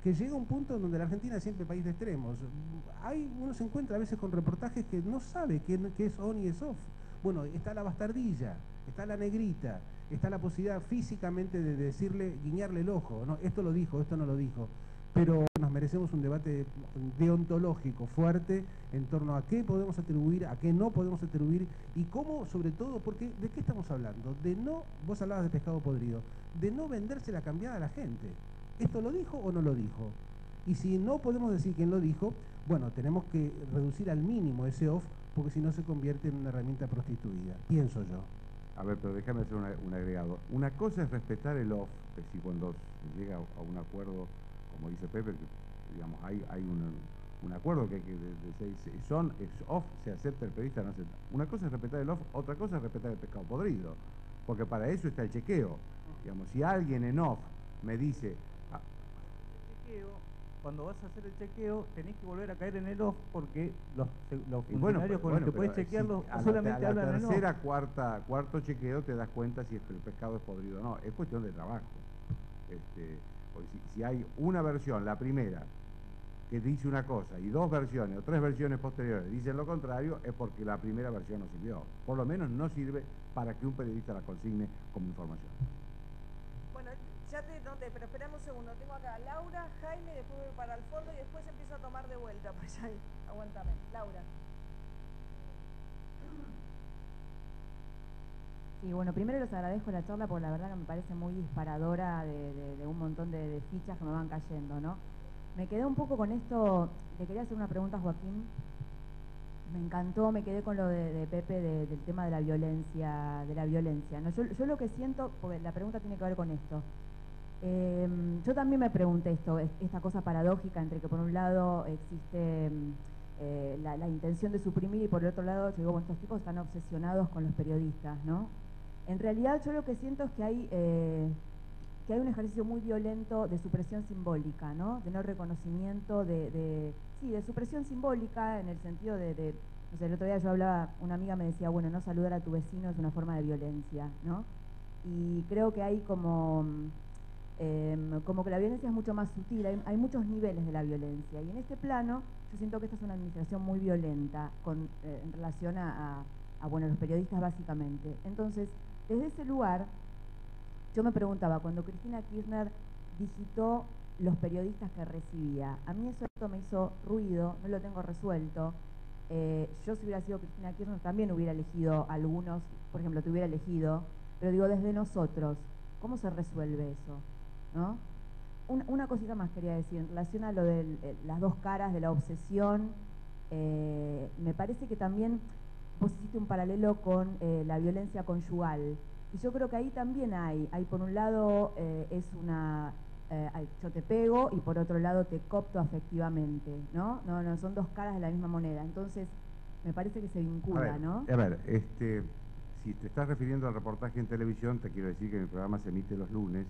que llega un punto donde la Argentina es siempre país de extremos. Hay, uno se encuentra a veces con reportajes que no sabe qué, qué es on y es off. Bueno, está la bastardilla, está la negrita, está la posibilidad físicamente de decirle, guiñarle el ojo, ¿no? Esto lo dijo, esto no lo dijo. Pero nos merecemos un debate deontológico fuerte en torno a qué podemos atribuir, a qué no podemos atribuir y cómo, sobre todo, porque ¿de qué estamos hablando? De no, vos hablabas de pescado podrido, de no venderse la cambiada a la gente. ¿Esto lo dijo o no lo dijo? Y si no podemos decir quién lo dijo, bueno, tenemos que reducir al mínimo ese off, porque si no se convierte en una herramienta prostituida, pienso yo. A ver, pero déjame hacer una, un agregado. Una cosa es respetar el off, es decir, cuando se llega a un acuerdo, como dice Pepe, que, digamos, hay, hay un, un acuerdo que, que de, de, de, son, es off, se acepta, el periodista no acepta. Una cosa es respetar el off, otra cosa es respetar el pescado podrido, porque para eso está el chequeo. Digamos, si alguien en off me dice... Ah, chequeo, cuando vas a hacer el chequeo, tenés que volver a caer en el off porque los, los funcionarios bueno, pues, con bueno, los que podés chequearlo si solamente la, a la hablan en off. tercera, cuarta, cuarto chequeo te das cuenta si el pescado es podrido o no. Es cuestión de trabajo. Este, porque si, si hay una versión, la primera, que dice una cosa y dos versiones o tres versiones posteriores dicen lo contrario, es porque la primera versión no sirvió. Por lo menos no sirve para que un periodista la consigne como información. Bueno, ya te noté, pero esperame un segundo. Tengo acá a Laura, Jaime, después voy para el fondo y después empiezo a tomar de vuelta. Pues ahí, aguántame. Laura. Sí, bueno, primero les agradezco la charla porque la verdad que me parece muy disparadora de, de, de un montón de, de fichas que me van cayendo, ¿no? Me quedé un poco con esto, le quería hacer una pregunta a Joaquín. Me encantó, me quedé con lo de, de Pepe de, del tema de la violencia, de la violencia, ¿no? Yo, yo lo que siento, porque la pregunta tiene que ver con esto. Eh, yo también me pregunté esto, esta cosa paradójica entre que por un lado existe eh, la, la intención de suprimir y por el otro lado, yo digo, bueno, estos tipos están obsesionados con los periodistas, ¿no? En realidad yo lo que siento es que hay, eh, que hay un ejercicio muy violento de supresión simbólica, ¿no? De no reconocimiento, de, de sí, de supresión simbólica en el sentido de, de, no sé, el otro día yo hablaba, una amiga me decía, bueno, no saludar a tu vecino es una forma de violencia, ¿no? Y creo que hay como, eh, como que la violencia es mucho más sutil, hay, hay muchos niveles de la violencia, y en este plano yo siento que esta es una administración muy violenta con, eh, en relación a, a, a, bueno, los periodistas básicamente. Entonces, desde ese lugar, yo me preguntaba, cuando Cristina Kirchner digitó los periodistas que recibía, a mí eso me hizo ruido, no lo tengo resuelto. Eh, yo si hubiera sido Cristina Kirchner también hubiera elegido algunos, por ejemplo, te hubiera elegido, pero digo, desde nosotros, ¿cómo se resuelve eso? ¿No? Un, una cosita más quería decir, en relación a lo de eh, las dos caras de la obsesión, eh, me parece que también vos hiciste un paralelo con eh, la violencia conyugal. Y yo creo que ahí también hay, hay por un lado eh, es una, eh, yo te pego y por otro lado te coopto afectivamente, ¿no? No, no, son dos caras de la misma moneda. Entonces, me parece que se vincula, a ver, ¿no? A ver, este, si te estás refiriendo al reportaje en televisión, te quiero decir que mi programa se emite los lunes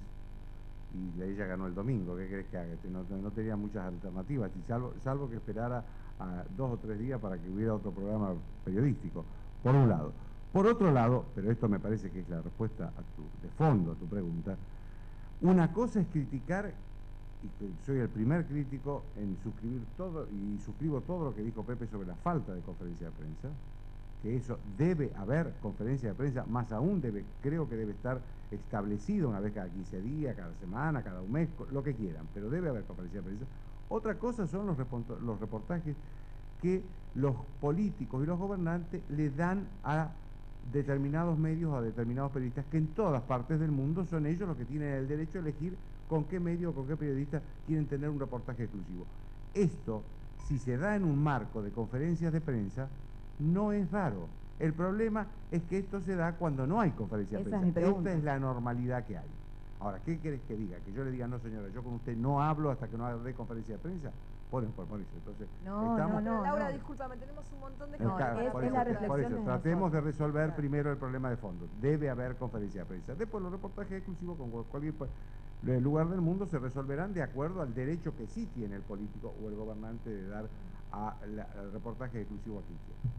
y ella ganó el domingo. ¿Qué querés que haga? No, no tenía muchas alternativas, y salvo, salvo que esperara a dos o tres días para que hubiera otro programa periodístico, por un lado. Por otro lado, pero esto me parece que es la respuesta a tu, de fondo a tu pregunta, una cosa es criticar, y que soy el primer crítico en suscribir todo, y suscribo todo lo que dijo Pepe sobre la falta de conferencia de prensa, que eso debe haber conferencia de prensa, más aún debe, creo que debe estar establecido una vez cada quince días, cada semana, cada un mes, lo que quieran, pero debe haber conferencia de prensa. Otra cosa son los, los reportajes que los políticos y los gobernantes le dan a determinados medios o a determinados periodistas, que en todas partes del mundo son ellos los que tienen el derecho a elegir con qué medio o con qué periodista quieren tener un reportaje exclusivo. Esto, si se da en un marco de conferencias de prensa, no es raro. El problema es que esto se da cuando no hay conferencia de Esa prensa. es mi pregunta. Esta es la normalidad que hay. Ahora, ¿qué querés que diga? Que yo le diga, no señora, yo con usted no hablo hasta que no haga conferencia de prensa. Ponen por ponerse. Entonces, No, estamos, no, no. Laura, no. discúlpame, tenemos un montón de No, gente. es- por es eso, la por reflexión eso, desde tratemos de nosotros. resolver Claro. primero el problema de fondo. Debe haber conferencia de prensa. Después los reportajes exclusivos con cualquier lugar del mundo se resolverán de acuerdo al derecho que sí tiene el político o el gobernante de dar a la, al reportaje exclusivo a quien quiera.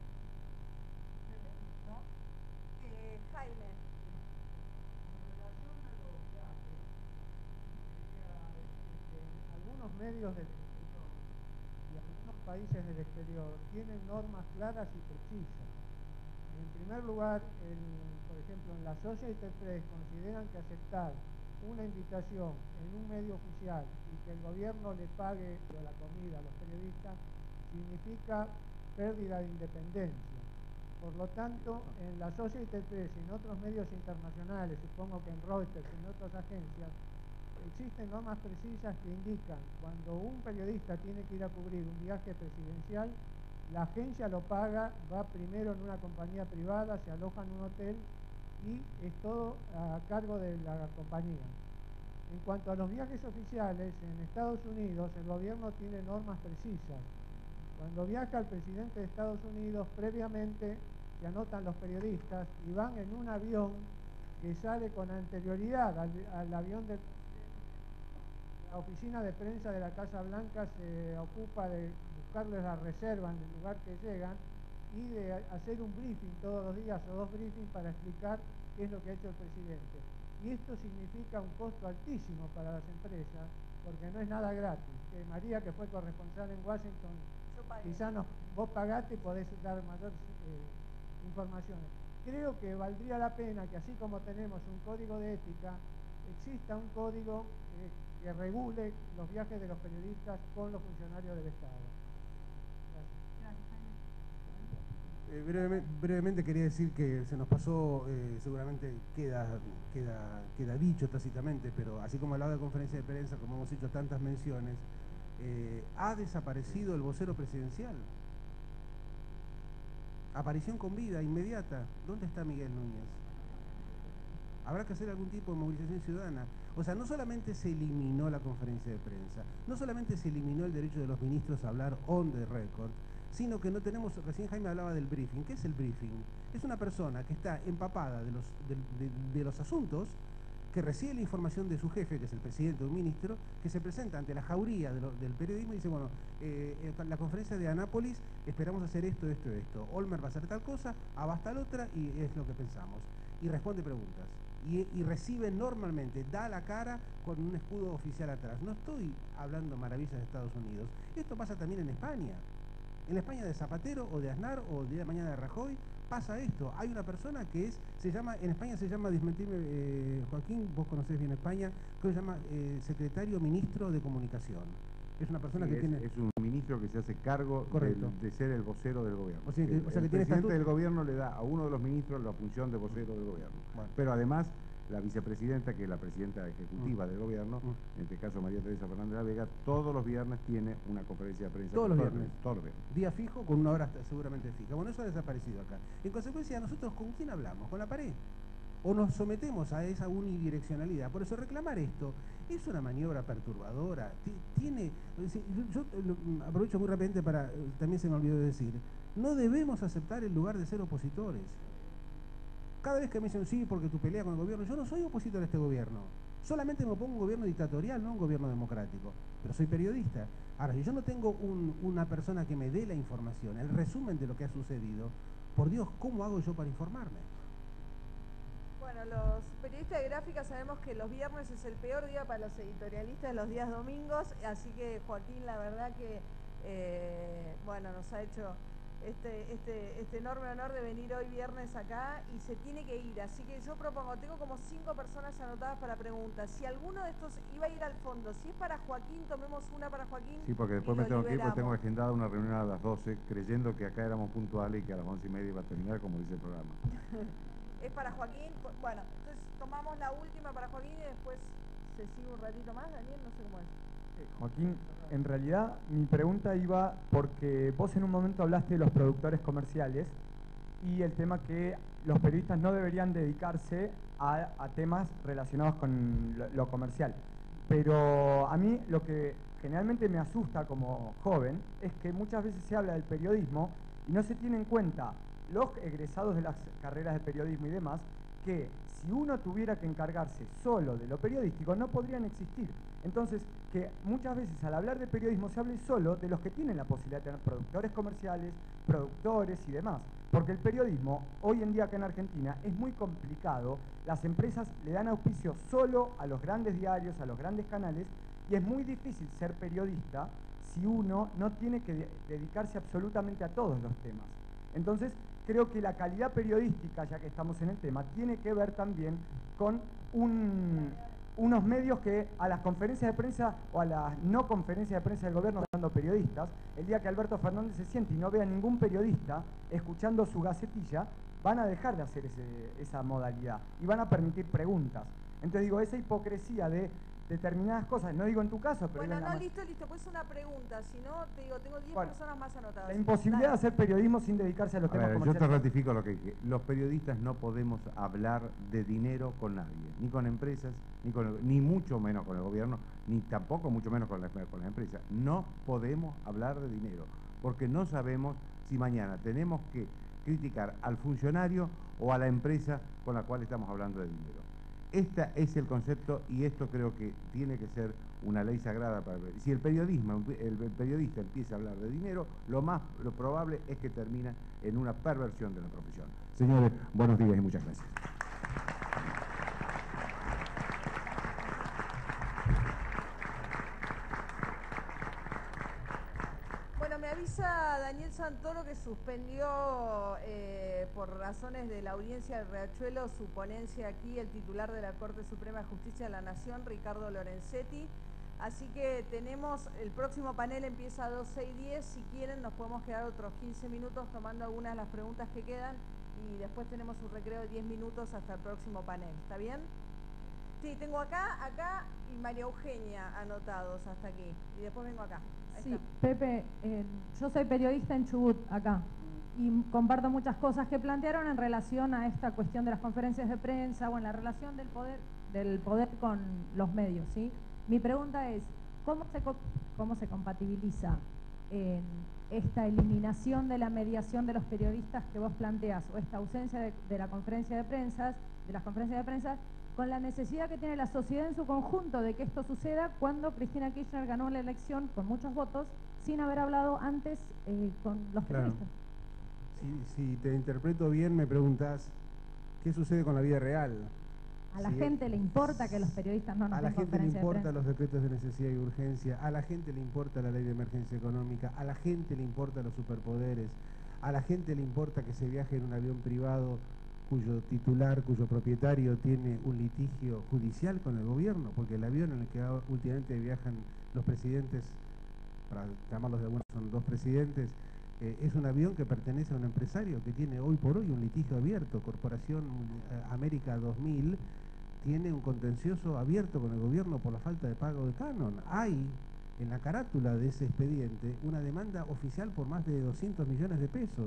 ¿No? Eh, Jaime. Algunos algunos medios del exterior y algunos países del exterior tienen normas claras y precisas. En primer lugar, el, por ejemplo, en la Associated Press consideran que aceptar una invitación en un medio oficial y que el gobierno le pague la comida a los periodistas significa pérdida de independencia. Por lo tanto, en la Associated Press y en otros medios internacionales, supongo que en Reuters y en otras agencias, existen normas precisas que indican cuando un periodista tiene que ir a cubrir un viaje presidencial, la agencia lo paga, va primero en una compañía privada, se aloja en un hotel y es todo a cargo de la compañía. En cuanto a los viajes oficiales, en Estados Unidos el gobierno tiene normas precisas. Cuando viaja el presidente de Estados Unidos, previamente se anotan los periodistas y van en un avión que sale con anterioridad al, al avión del presidente. La oficina de prensa de la Casa Blanca se ocupa de buscarles la reserva en el lugar que llegan y de hacer un briefing todos los días o dos briefings para explicar qué es lo que ha hecho el presidente. Y esto significa un costo altísimo para las empresas, porque no es nada gratis. Que María, que fue corresponsal en Washington, quizás no, vos pagaste y podés dar mayor eh, informaciones. Creo que valdría la pena que así como tenemos un código de ética, exista un código eh, que regule los viajes de los periodistas con los funcionarios del Estado. Eh, brevemente, brevemente quería decir que se nos pasó, eh, seguramente queda, queda, queda dicho tácitamente, pero así como hablaba de conferencia de prensa, como hemos hecho tantas menciones, eh, ha desaparecido el vocero presidencial. Aparición con vida, inmediata. ¿Dónde está Miguel Núñez? Habrá que hacer algún tipo de movilización ciudadana. O sea, no solamente se eliminó la conferencia de prensa, no solamente se eliminó el derecho de los ministros a hablar on the record, sino que no tenemos, recién Jaime hablaba del briefing. ¿Qué es el briefing? Es una persona que está empapada de los, de, de, de los asuntos, que recibe la información de su jefe, que es el presidente o un ministro, que se presenta ante la jauría de lo, del periodismo y dice, bueno, eh, en la conferencia de Anápolis esperamos hacer esto, esto, esto. Olmer va a hacer tal cosa, Abad tal otra, y es lo que pensamos. Y responde preguntas. Y, y recibe normalmente, da la cara con un escudo oficial atrás. No estoy hablando maravillas de Estados Unidos. Esto pasa también en España. En la España de Zapatero o de Aznar o de mañana de Rajoy pasa esto. Hay una persona que es, se llama, en España se llama, desmentirme, eh, Joaquín, vos conocés bien España, que se llama eh, secretario ministro de comunicación. Es una persona sí, que es, tiene... Es un ministro que se hace cargo de, de ser el vocero del gobierno. O sea, que, el o sea, que el tiene presidente estatuto... del gobierno le da a uno de los ministros la función de vocero del gobierno. Bueno. Pero además, la vicepresidenta, que es la presidenta ejecutiva mm. del gobierno, mm. en este caso María Teresa Fernández de la Vega, todos los viernes tiene una conferencia de prensa. Todos los viernes. Todos los viernes. Día fijo con una hora seguramente fija. Bueno, eso ha desaparecido acá. En consecuencia, nosotros ¿con quién hablamos? ¿Con la pared? O nos sometemos a esa unidireccionalidad. Por eso reclamar esto es una maniobra perturbadora. Tiene, yo, yo aprovecho muy rápidamente para, también se me olvidó de decir, no debemos aceptar el lugar de ser opositores. Cada vez que me dicen sí porque tu pelea con el gobierno, yo no soy opositor a este gobierno. Solamente me opongo a un gobierno dictatorial, no a un gobierno democrático. Pero soy periodista. Ahora, si yo no tengo un, una persona que me dé la información, el resumen de lo que ha sucedido, por Dios, ¿cómo hago yo para informarme? Bueno, los periodistas de gráfica sabemos que los viernes es el peor día para los editorialistas, los días domingos, así que Joaquín, la verdad que, eh, bueno, nos ha hecho este, este, este enorme honor de venir hoy viernes acá y se tiene que ir, así que yo propongo, tengo como cinco personas anotadas para preguntas, si alguno de estos iba a ir al fondo, si es para Joaquín, tomemos una para Joaquín. Sí, porque después me tengo que ir, porque tengo agendada una reunión a las doce, creyendo que acá éramos puntuales y que a las once y media iba a terminar, como dice el programa. Es para Joaquín, bueno, entonces tomamos la última para Joaquín y después se sigue un ratito más, Daniel, no sé cómo es. Eh, Joaquín, en realidad mi pregunta iba porque vos en un momento hablaste de los productores comerciales y el tema que los periodistas no deberían dedicarse a, a temas relacionados con lo, lo comercial. Pero a mí lo que generalmente me asusta como joven es que muchas veces se habla del periodismo y no se tiene en cuenta los egresados de las carreras de periodismo y demás, que si uno tuviera que encargarse solo de lo periodístico, no podrían existir. Entonces, que muchas veces al hablar de periodismo se hable solo de los que tienen la posibilidad de tener productores comerciales, productores y demás. Porque el periodismo, hoy en día acá en Argentina, es muy complicado. Las empresas le dan auspicio solo a los grandes diarios, a los grandes canales, y Y es muy difícil ser periodista si uno no tiene que de dedicarse absolutamente a todos los temas. Entonces, creo que la calidad periodística, ya que estamos en el tema, tiene que ver también con un, unos medios que a las conferencias de prensa o a las no conferencias de prensa del gobierno dando periodistas, el día que Alberto Fernández se siente y no vea ningún periodista escuchando su gacetilla, van a dejar de hacer ese, esa modalidad y van a permitir preguntas. Entonces digo, esa hipocresía de determinadas cosas, no digo en tu caso, pero... Bueno, no, más... listo, listo, pues una pregunta, si no, te digo, tengo diez bueno, personas más anotadas. La imposibilidad Dale. de hacer periodismo sin dedicarse a los a temas ver, comerciales. Yo te ratifico lo que dije. Los periodistas no podemos hablar de dinero con nadie, ni con empresas, ni, con el, ni mucho menos con el gobierno, ni tampoco mucho menos con las con la empresas. No podemos hablar de dinero, porque no sabemos si mañana tenemos que criticar al funcionario o a la empresa con la cual estamos hablando de dinero. Este es el concepto y esto creo que tiene que ser una ley sagrada para el, si el periodismo, el, el periodista empieza a hablar de dinero, lo más lo probable es que termina en una perversión de la profesión. Señores, buenos días y muchas gracias. Bueno, me avisa Daniel Santoro que suspendió eh, por razones de la audiencia del Riachuelo su ponencia aquí el titular de la Corte Suprema de Justicia de la Nación, Ricardo Lorenzetti. Así que tenemos, el próximo panel empieza a doce y diez, si quieren nos podemos quedar otros quince minutos tomando algunas de las preguntas que quedan y después tenemos un recreo de diez minutos hasta el próximo panel, ¿está bien? Sí, tengo acá, acá y María Eugenia anotados hasta aquí y después vengo acá. Ahí Sí, está. Pepe, eh, yo soy periodista en Chubut, acá, y comparto muchas cosas que plantearon en relación a esta cuestión de las conferencias de prensa o en la relación del poder, del poder con los medios, ¿sí? Mi pregunta es, ¿cómo se, cómo se compatibiliza en esta eliminación de la mediación de los periodistas que vos planteás o esta ausencia de, de la conferencia de prensa, de las conferencias de prensa, con la necesidad que tiene la sociedad en su conjunto de que esto suceda cuando Cristina Kirchner ganó la elección con muchos votos sin haber hablado antes eh, con los periodistas? Claro. Si, si te interpreto bien, me preguntas, ¿qué sucede con la vida real? A la Sí, gente le importa que los periodistas no nos a la den gente le conferencia de importa prensa. los decretos de necesidad y urgencia, a la gente le importa la ley de emergencia económica, a la gente le importan los superpoderes, a la gente le importa que se viaje en un avión privado cuyo titular, cuyo propietario tiene un litigio judicial con el gobierno, porque el avión en el que últimamente viajan los presidentes, para llamarlos de alguna son dos presidentes, eh, es un avión que pertenece a un empresario que tiene hoy por hoy un litigio abierto. Corporación eh, América dos mil tiene un contencioso abierto con el gobierno por la falta de pago de canon. Hay en la carátula de ese expediente una demanda oficial por más de doscientos millones de pesos.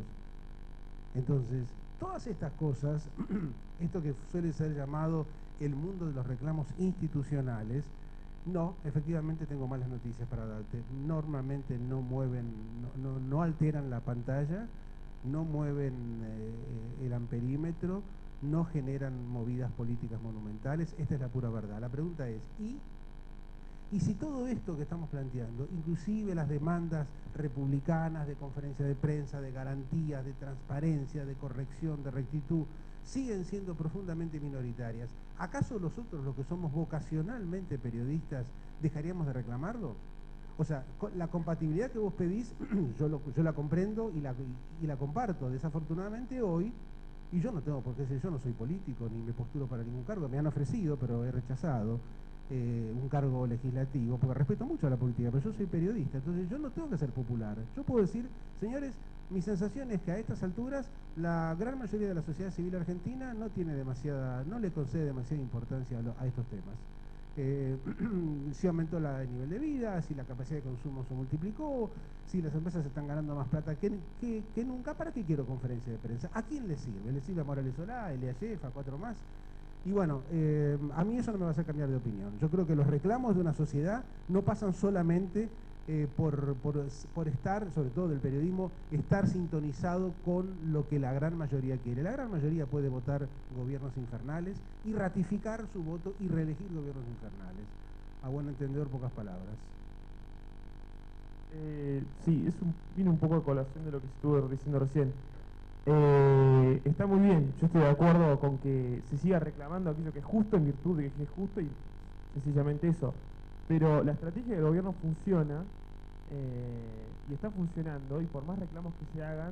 Entonces, todas estas cosas, esto que suele ser llamado el mundo de los reclamos institucionales, no, efectivamente tengo malas noticias para darte. Normalmente no mueven, no, no, no alteran la pantalla, no mueven eh, el amperímetro, no generan movidas políticas monumentales. Esta es la pura verdad. La pregunta es, ¿y? Y si todo esto que estamos planteando, inclusive las demandas republicanas de conferencia de prensa, de garantías, de transparencia, de corrección, de rectitud, siguen siendo profundamente minoritarias, ¿acaso nosotros, los que somos vocacionalmente periodistas, dejaríamos de reclamarlo? O sea, la compatibilidad que vos pedís, yo, lo, yo la comprendo y la, y, y la comparto. Desafortunadamente hoy, y yo no tengo por qué ser, yo no soy político, ni me postulo para ningún cargo, me han ofrecido, pero he rechazado eh, un cargo legislativo, porque respeto mucho a la política, pero yo soy periodista, entonces yo no tengo que ser popular. Yo puedo decir, señores, mi sensación es que a estas alturas la gran mayoría de la sociedad civil argentina no tiene demasiada, no le concede demasiada importancia a, lo, a estos temas. Eh, si aumentó la, el nivel de vida, si la capacidad de consumo se multiplicó, si las empresas están ganando más plata que, que, que nunca, ¿para qué quiero conferencia de prensa? ¿A quién le sirve? ¿Le sirve a Morales Solá, a Elia Sheff, a cuatro más? Y bueno, eh, a mí eso no me va a hacer cambiar de opinión. Yo creo que los reclamos de una sociedad no pasan solamente eh, por, por, por estar, sobre todo del periodismo, estar sintonizado con lo que la gran mayoría quiere. La gran mayoría puede votar gobiernos infernales y ratificar su voto y reelegir gobiernos infernales. A buen entendedor, pocas palabras. Eh, sí, eso viene un poco a colación de lo que estuve diciendo recién. Eh, está muy bien, yo estoy de acuerdo con que se siga reclamando aquello que es justo en virtud de que es justo y sencillamente eso. Pero la estrategia del gobierno funciona eh, y está funcionando, y por más reclamos que se hagan,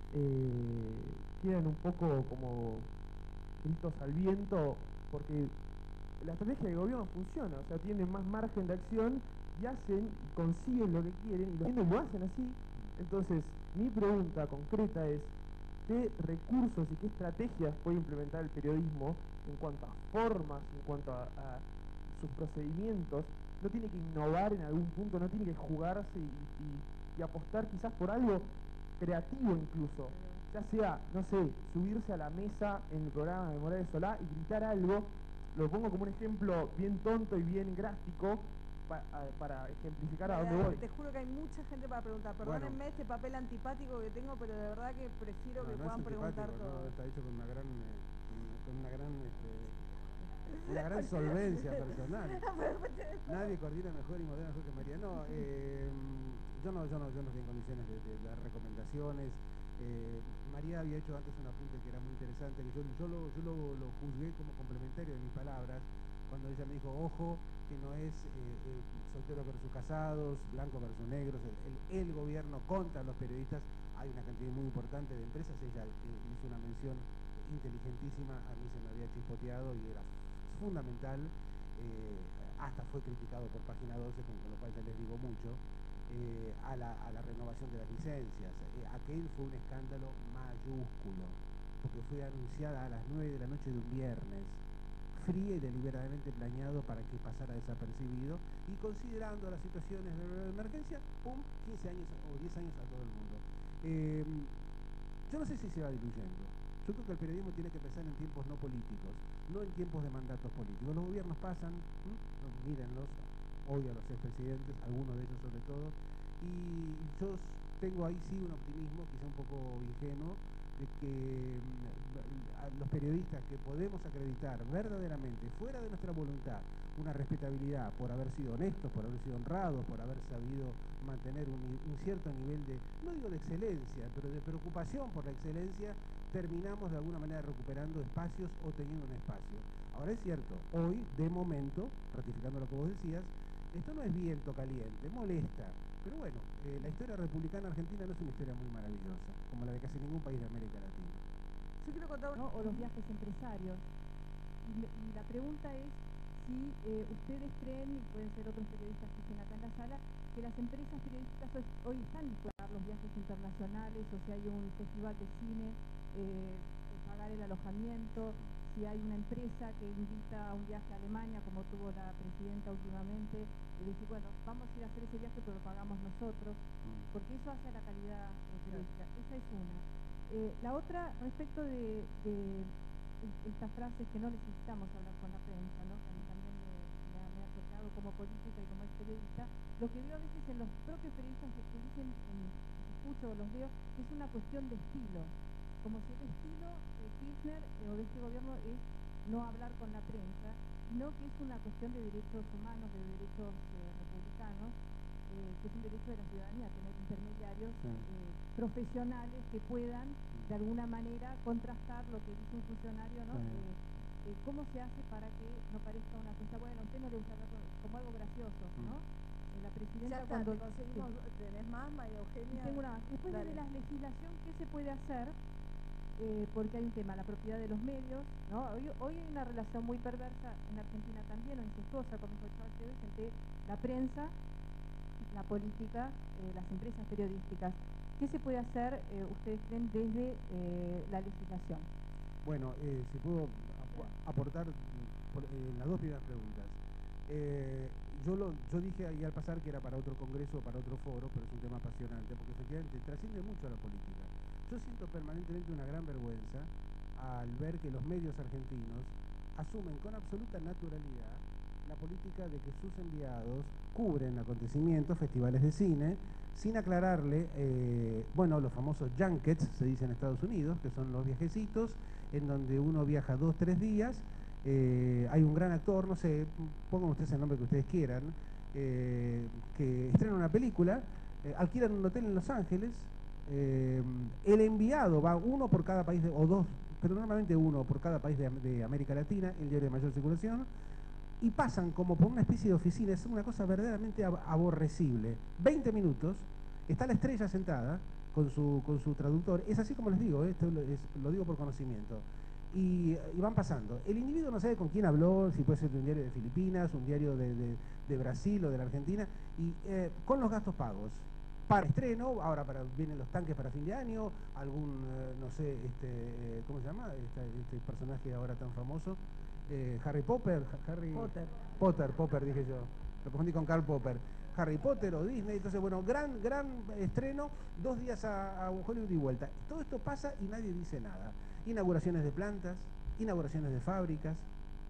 eh, quedan un poco como gritos al viento, porque la estrategia del gobierno funciona, o sea, tienen más margen de acción y hacen y consiguen lo que quieren y lo, y lo hacen así. Entonces, mi pregunta concreta es, ¿qué recursos y qué estrategias puede implementar el periodismo en cuanto a formas, en cuanto a, a sus procedimientos? ¿No tiene que innovar en algún punto? ¿No tiene que jugarse y, y, y apostar quizás por algo creativo incluso? Ya sea, no sé, subirse a la mesa en el programa de Morales Solá y gritar algo. Lo pongo como un ejemplo bien tonto y bien gráfico pa, a, para ejemplificar a dónde voy. Te juro que hay mucha gente para preguntar. Perdónenme Bueno. este papel antipático que tengo, pero de verdad que prefiero No, que no puedan es preguntar antipático, todo. no, está hecho con una gran, eh, con una gran, este, una gran solvencia personal. Nadie coordina mejor y modera mejor que María. No, eh, yo no, yo no, yo no estoy en condiciones de, de dar recomendaciones. Eh, María había hecho antes un apunte que era muy interesante, que yo, yo, lo, yo lo, lo juzgué como complementario de mis palabras, cuando ella me dijo, ojo, que no es eh, eh, solteros versus casados, blancos versus negros, el, el, el gobierno contra los periodistas. Hay una cantidad muy importante de empresas. Ella eh, hizo una mención inteligentísima, a mí se me había chispoteado y era fundamental, eh, hasta fue criticado por Página doce, con lo cual ya les digo mucho. Eh, a, la, a la renovación de las licencias. Eh, aquel fue un escándalo mayúsculo, porque fue anunciada a las nueve de la noche de un viernes, fría y deliberadamente planeado para que pasara desapercibido, y considerando las situaciones de emergencia, pum, quince años o diez años a todo el mundo. Eh, yo no sé si se va diluyendo. Yo creo que el periodismo tiene que pensar en tiempos no políticos, no en tiempos de mandatos políticos. Los gobiernos pasan, ¿m? mírenlos, hoy a los expresidentes, algunos de ellos sobre todo, y yo tengo ahí sí un optimismo, quizá un poco ingenuo, de que mm, a los periodistas que podemos acreditar verdaderamente, fuera de nuestra voluntad, una respetabilidad por haber sido honestos, por haber sido honrados, por haber sabido mantener un, un cierto nivel de, no digo de excelencia, pero de preocupación por la excelencia, terminamos de alguna manera recuperando espacios o teniendo un espacio. Ahora es cierto, hoy, de momento, ratificando lo que vos decías, esto no es viento caliente, molesta, pero bueno, eh, la historia republicana argentina no es una historia muy maravillosa, como la de casi ningún país de América Latina. Yo quiero contar ¿no? O los viajes empresarios. Y, me, y la pregunta es si eh, ustedes creen, y pueden ser otros periodistas que estén acá en la sala, que las empresas periodísticas hoy, hoy están dispuestas a pagar los viajes internacionales, o si hay un festival de cine, eh, pagar el alojamiento, si hay una empresa que invita a un viaje a Alemania, como tuvo la presidenta últimamente, y decir, bueno, vamos a ir a hacer ese viaje, pero lo pagamos nosotros, porque eso hace a la calidad eh, periodística. Esa es una. Eh, la otra, respecto de, de estas frases que no necesitamos hablar con la prensa, ¿no? Que a mí también me, me, ha, me ha tocado como política y como ex periodista, lo que veo a veces en los propios periodistas que dicen, en, escucho o los veo, que es una cuestión de estilo. Como si el estilo de Kirchner eh, o de este gobierno es no hablar con la prensa, sino que es una cuestión de derechos humanos, de derechos eh, republicanos, eh, que es un derecho de la ciudadanía, tener intermediarios sí. eh, profesionales que puedan de alguna manera contrastar lo que dice un funcionario, ¿no? Sí. Eh, eh, ¿Cómo se hace para que no parezca una cosa, bueno, a usted no le gusta hablar como algo gracioso, ¿no? Eh, la presidenta ya está, cuando... te conseguimos, sí. ¿Tenés más, María Eugenia? Y tengo una más. Después Dale. de la legislación, ¿qué se puede hacer? Eh, porque hay un tema, la propiedad de los medios, ¿no? Hoy, hoy hay una relación muy perversa en Argentina también, o incestuosa, como dijo Charles Tevez, entre la prensa, la política, eh, las empresas periodísticas. ¿Qué se puede hacer, eh, ustedes creen, desde eh, la legislación? Bueno, eh, si puedo ap aportar por, eh, las dos primeras preguntas. Eh, yo, lo, yo dije ahí al pasar que era para otro congreso o para otro foro, pero es un tema apasionante, porque efectivamente trasciende mucho a la política. Yo siento permanentemente una gran vergüenza al ver que los medios argentinos asumen con absoluta naturalidad la política de que sus enviados cubren acontecimientos, festivales de cine, sin aclararle, eh, bueno, los famosos junkets, se dice en Estados Unidos, que son los viajecitos, en donde uno viaja dos, tres días, eh, hay un gran actor, no sé, pongan ustedes el nombre que ustedes quieran, eh, que estrena una película, eh, alquilan un hotel en Los Ángeles, eh, el enviado va uno por cada país, de, o dos, pero normalmente uno por cada país de, de América Latina, el diario de mayor circulación, y pasan como por una especie de oficina, es una cosa verdaderamente ab aborrecible. veinte minutos, está la estrella sentada con su, con su traductor, es así como les digo, ¿eh? Esto lo, es, lo digo por conocimiento, y, y van pasando. El individuo no sabe con quién habló, si puede ser de un diario de Filipinas, un diario de, de, de Brasil o de la Argentina, y eh, con los gastos pagos. Para estreno, ahora para, vienen los tanques para fin de año, algún, eh, no sé, este, ¿cómo se llama? Este, este personaje ahora tan famoso, eh, Harry Potter, Harry Potter. Potter, Popper dije yo, lo confundí con Karl Popper. Harry Potter o Disney, entonces bueno, gran, gran estreno, dos días a, a un Hollywood y vuelta. Todo esto pasa y nadie dice nada. Inauguraciones de plantas, inauguraciones de fábricas.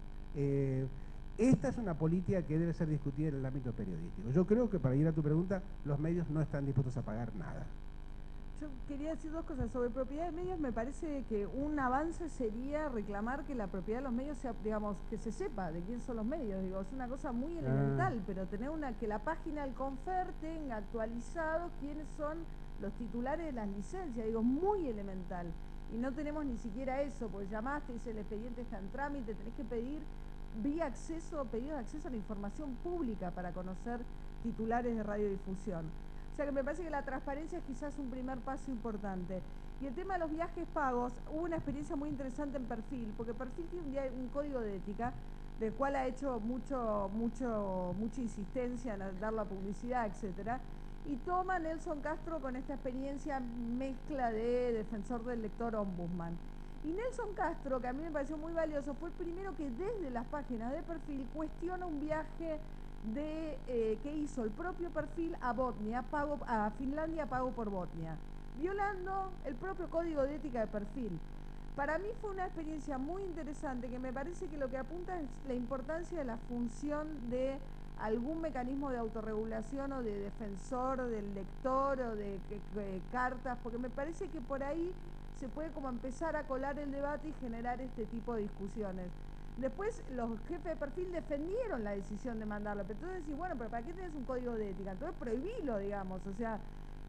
Eh, Esta es una política que debe ser discutida en el ámbito periodístico. Yo creo que, para ir a tu pregunta, los medios no están dispuestos a pagar nada. Yo quería decir dos cosas. Sobre propiedad de medios, me parece que un avance sería reclamar que la propiedad de los medios sea, digamos, que se sepa de quién son los medios. Digo, es una cosa muy elemental, ah. pero tener una, que la página del Confer tenga actualizado quiénes son los titulares de las licencias, digo, muy elemental. Y no tenemos ni siquiera eso, porque llamaste, dice el expediente está en trámite, tenés que pedir vía acceso, pedido de acceso a la información pública para conocer titulares de radiodifusión. O sea que me parece que la transparencia es quizás un primer paso importante. Y el tema de los viajes pagos, hubo una experiencia muy interesante en Perfil, porque Perfil tiene un, día, un código de ética del cual ha hecho mucho, mucho, mucha insistencia en dar la publicidad, etcétera. Y toma Nelson Castro con esta experiencia mezcla de defensor del lector ombudsman. Y Nelson Castro, que a mí me pareció muy valioso, fue el primero que desde las páginas de Perfil cuestiona un viaje de eh, que hizo el propio Perfil a Botnia, pago, a Finlandia pago por Botnia, violando el propio código de ética de Perfil. Para mí fue una experiencia muy interesante que me parece que lo que apunta es la importancia de la función de algún mecanismo de autorregulación o de defensor del lector o de, de, de cartas, porque me parece que por ahí se puede como empezar a colar el debate y generar este tipo de discusiones. Después los jefes de Perfil defendieron la decisión de mandarlo, pero entonces decís, bueno, pero ¿para qué tenés un código de ética? Entonces prohibilo, digamos, o sea,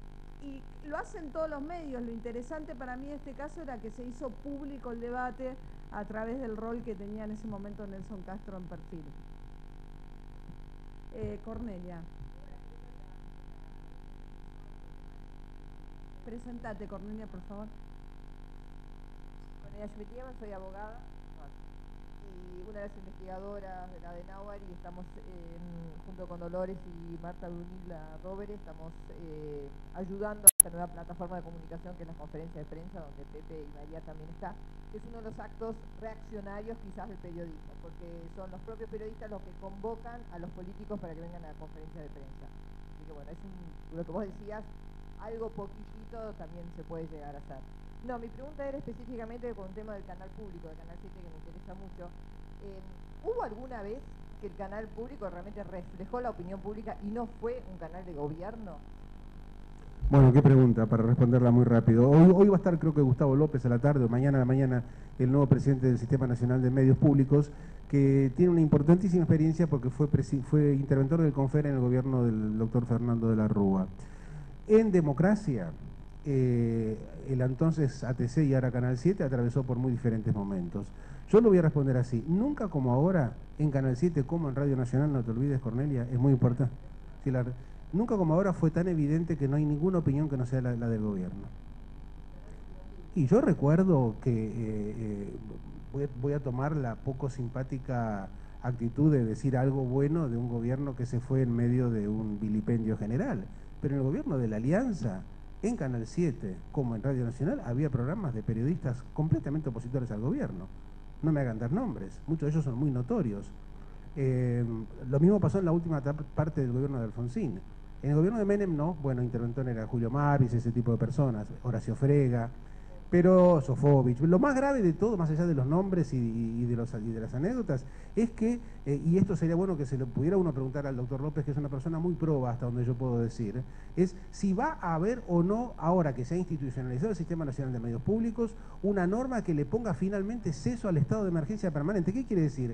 y lo hacen todos los medios. Lo interesante para mí en este caso era que se hizo público el debate a través del rol que tenía en ese momento Nelson Castro en Perfil. Eh, Cornelia. Presentate, Cornelia, por favor. Cornelia Schmidt-Dieman, soy abogada y una de las investigadoras de la Adenauer, y estamos eh, junto con Dolores y Marta Brunilda Rovere, estamos eh, ayudando a esta nueva plataforma de comunicación que es la conferencia de prensa, donde Pepe y María también está, que es uno de los actos reaccionarios quizás del periodismo, porque son los propios periodistas los que convocan a los políticos para que vengan a la conferencia de prensa. Así que bueno, es un, lo que vos decías, algo poquitito también se puede llegar a hacer. No, mi pregunta era específicamente con un tema del canal público, del canal siete, que me interesa mucho. Eh, ¿Hubo alguna vez que el canal público realmente reflejó la opinión pública y no fue un canal de gobierno? Bueno, qué pregunta, para responderla muy rápido. Hoy, hoy va a estar, creo que Gustavo López a la tarde, o mañana a la mañana, el nuevo presidente del Sistema Nacional de Medios Públicos, que tiene una importantísima experiencia porque fue, fue interventor del Confer en el gobierno del doctor Fernando de la Rúa. En democracia, eh, el entonces A T C y ahora Canal siete atravesó por muy diferentes momentos. Yo lo voy a responder así. Nunca como ahora, en Canal siete como en Radio Nacional, no te olvides, Cornelia, es muy importante. Si la, nunca como ahora fue tan evidente que no hay ninguna opinión que no sea la, la del gobierno. Y yo recuerdo que eh, eh, voy, voy a tomar la poco simpática actitud de decir algo bueno de un gobierno que se fue en medio de un vilipendio general. Pero en el gobierno de la Alianza, en Canal siete, como en Radio Nacional, había programas de periodistas completamente opositores al gobierno. No me hagan dar nombres, muchos de ellos son muy notorios. Eh, lo mismo pasó en la última parte del gobierno de Alfonsín. En el gobierno de Menem no, bueno, interventor era Julio Marvis, ese tipo de personas, Horacio Frega, pero Sofovich. Lo más grave de todo, más allá de los nombres y, y, de, los, y de las anécdotas, es que, eh, y esto sería bueno que se lo pudiera uno preguntar al doctor López, que es una persona muy proba hasta donde yo puedo decir, es si va a haber o no, ahora que se ha institucionalizado el Sistema Nacional de Medios Públicos, una norma que le ponga finalmente ceso al estado de emergencia permanente. ¿Qué quiere decir?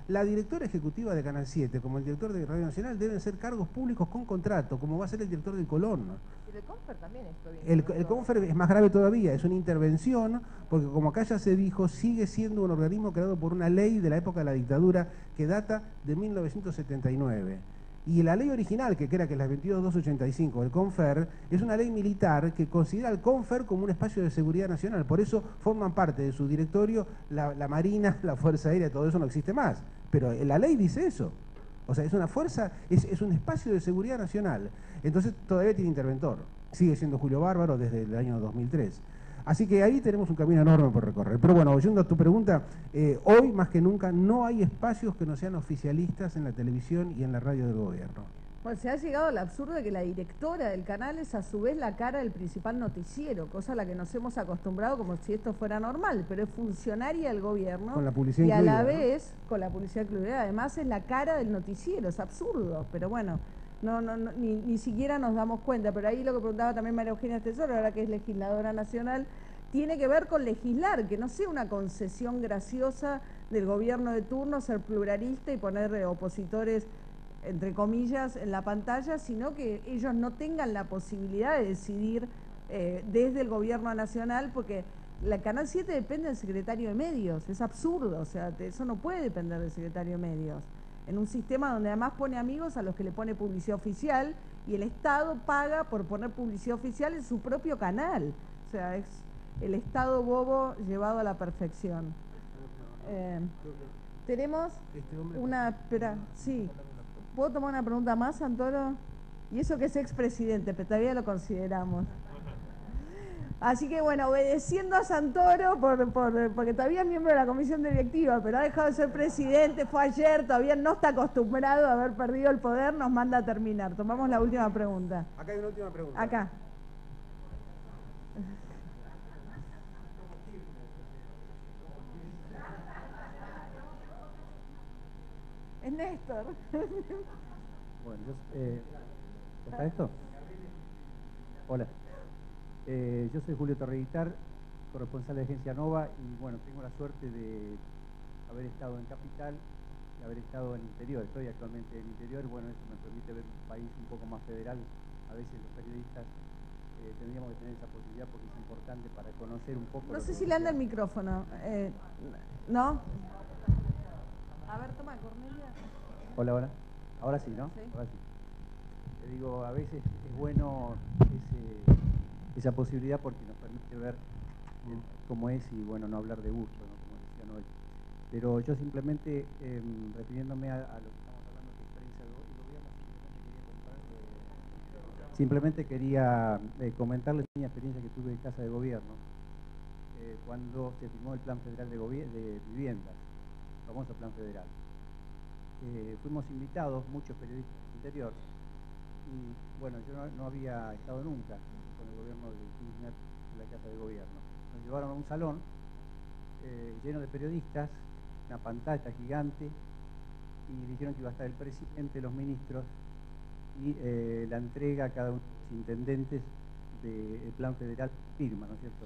la directora ejecutiva de Canal siete, como el director de Radio Nacional, deben ser cargos públicos con contrato, como va a ser el director del Colón. Y el Confer también esto bien. El, el Confer es más grave todavía, es una intervención, porque como acá ya se dijo, sigue siendo un organismo creado por una ley de la época de la dictadura que data de mil novecientos setenta y nueve. Y la ley original, que era que es la veintidós mil doscientos ochenta y cinco, el Confer, es una ley militar que considera al Confer como un espacio de seguridad nacional. Por eso forman parte de su directorio la, la Marina, la Fuerza Aérea, todo eso no existe más. Pero la ley dice eso. O sea, es una fuerza, es, es un espacio de seguridad nacional. Entonces todavía tiene interventor. Sigue siendo Julio Bárbaro desde el año dos mil tres. Así que ahí tenemos un camino enorme por recorrer. Pero bueno, oyendo a tu pregunta, eh, hoy más que nunca no hay espacios que no sean oficialistas en la televisión y en la radio del gobierno. Bueno, se ha llegado al absurdo de que la directora del canal es a su vez la cara del principal noticiero, cosa a la que nos hemos acostumbrado como si esto fuera normal, pero es funcionaria del gobierno. Con la publicidad y a incluida, la ¿no? vez, con la publicidad incluida, además es la cara del noticiero, es absurdo, pero bueno. No, no, no ni, ni siquiera nos damos cuenta, pero ahí lo que preguntaba también María Eugenia Tesoro, ahora que es legisladora nacional, tiene que ver con legislar, que no sea una concesión graciosa del gobierno de turno ser pluralista y poner eh, opositores, entre comillas, en la pantalla, sino que ellos no tengan la posibilidad de decidir eh, desde el gobierno nacional, porque la Canal siete depende del secretario de Medios, es absurdo, o sea, eso no puede depender del secretario de Medios. En un sistema donde además pone amigos a los que le pone publicidad oficial y el Estado paga por poner publicidad oficial en su propio canal. O sea, es el Estado bobo llevado a la perfección. Eh, tenemos una... Espera, sí. ¿Puedo tomar una pregunta más, Santoro? Y eso que es expresidente, pero todavía lo consideramos. Así que bueno, obedeciendo a Santoro, por, por, porque todavía es miembro de la comisión directiva, pero ha dejado de ser presidente, fue ayer, todavía no está acostumbrado a haber perdido el poder, nos manda a terminar. Tomamos la última pregunta. Acá hay una última pregunta. Acá. Es Néstor. Bueno, yo, eh, ¿está esto? Hola. Eh, yo soy Julio Torreguitar, corresponsal de Agencia Nova, y bueno, tengo la suerte de haber estado en Capital y haber estado en Interior. Estoy actualmente en Interior, bueno, eso me permite ver un país un poco más federal. A veces los periodistas eh, tendríamos que tener esa posibilidad porque es importante para conocer un poco... No sé si le anda el micrófono. Eh, ¿No? A ver, toma, Cornelia. Hola, hola. Ahora sí, ¿no? Sí. Ahora sí. Te digo, a veces es bueno ese... esa posibilidad porque nos permite ver eh, cómo es y bueno, no hablar de gusto, ¿no? Como decían hoy. Pero yo simplemente, eh, refiriéndome a, a lo que estamos hablando de experiencia del gobierno, simplemente quería, eh, eh, comentarles mi experiencia que tuve en Casa de Gobierno eh, cuando se firmó el Plan Federal de, de Viviendas, el famoso Plan Federal. Eh, fuimos invitados, muchos periodistas del interior, y bueno, yo no, no había estado nunca con el gobierno de Kirchner en la Casa de Gobierno. Nos llevaron a un salón eh, lleno de periodistas, una pantalla gigante, y dijeron que iba a estar el presidente, los ministros, y eh, la entrega a cada uno de los intendentes del Plan Federal firma, ¿no es cierto?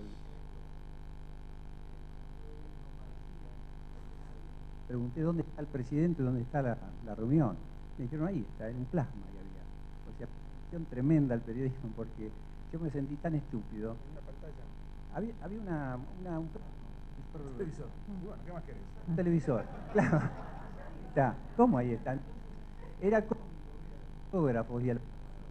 Pregunté dónde está el presidente, dónde está la, la reunión. Me dijeron ahí, está en un plasma que había. O sea, cuestión tremenda el periodismo, porque yo me sentí tan estúpido. ¿En una pantalla? Había, había una, una, un, un televisor. Y bueno, ¿qué más querés? Un televisor, claro. Está, ¿cómo ahí están? Era fotógrafos y el...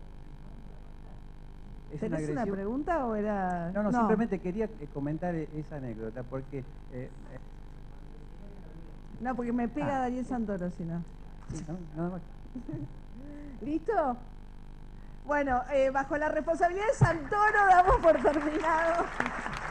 Es ¿Tenés una, una pregunta o era...? No, no, no. Simplemente quería comentar esa anécdota, porque... Eh, eh, no, porque me pega ah. Daniel Santoro, si no. Sí, no, nada más. ¿Listo? Bueno, eh, bajo la responsabilidad de Santoro damos por terminado.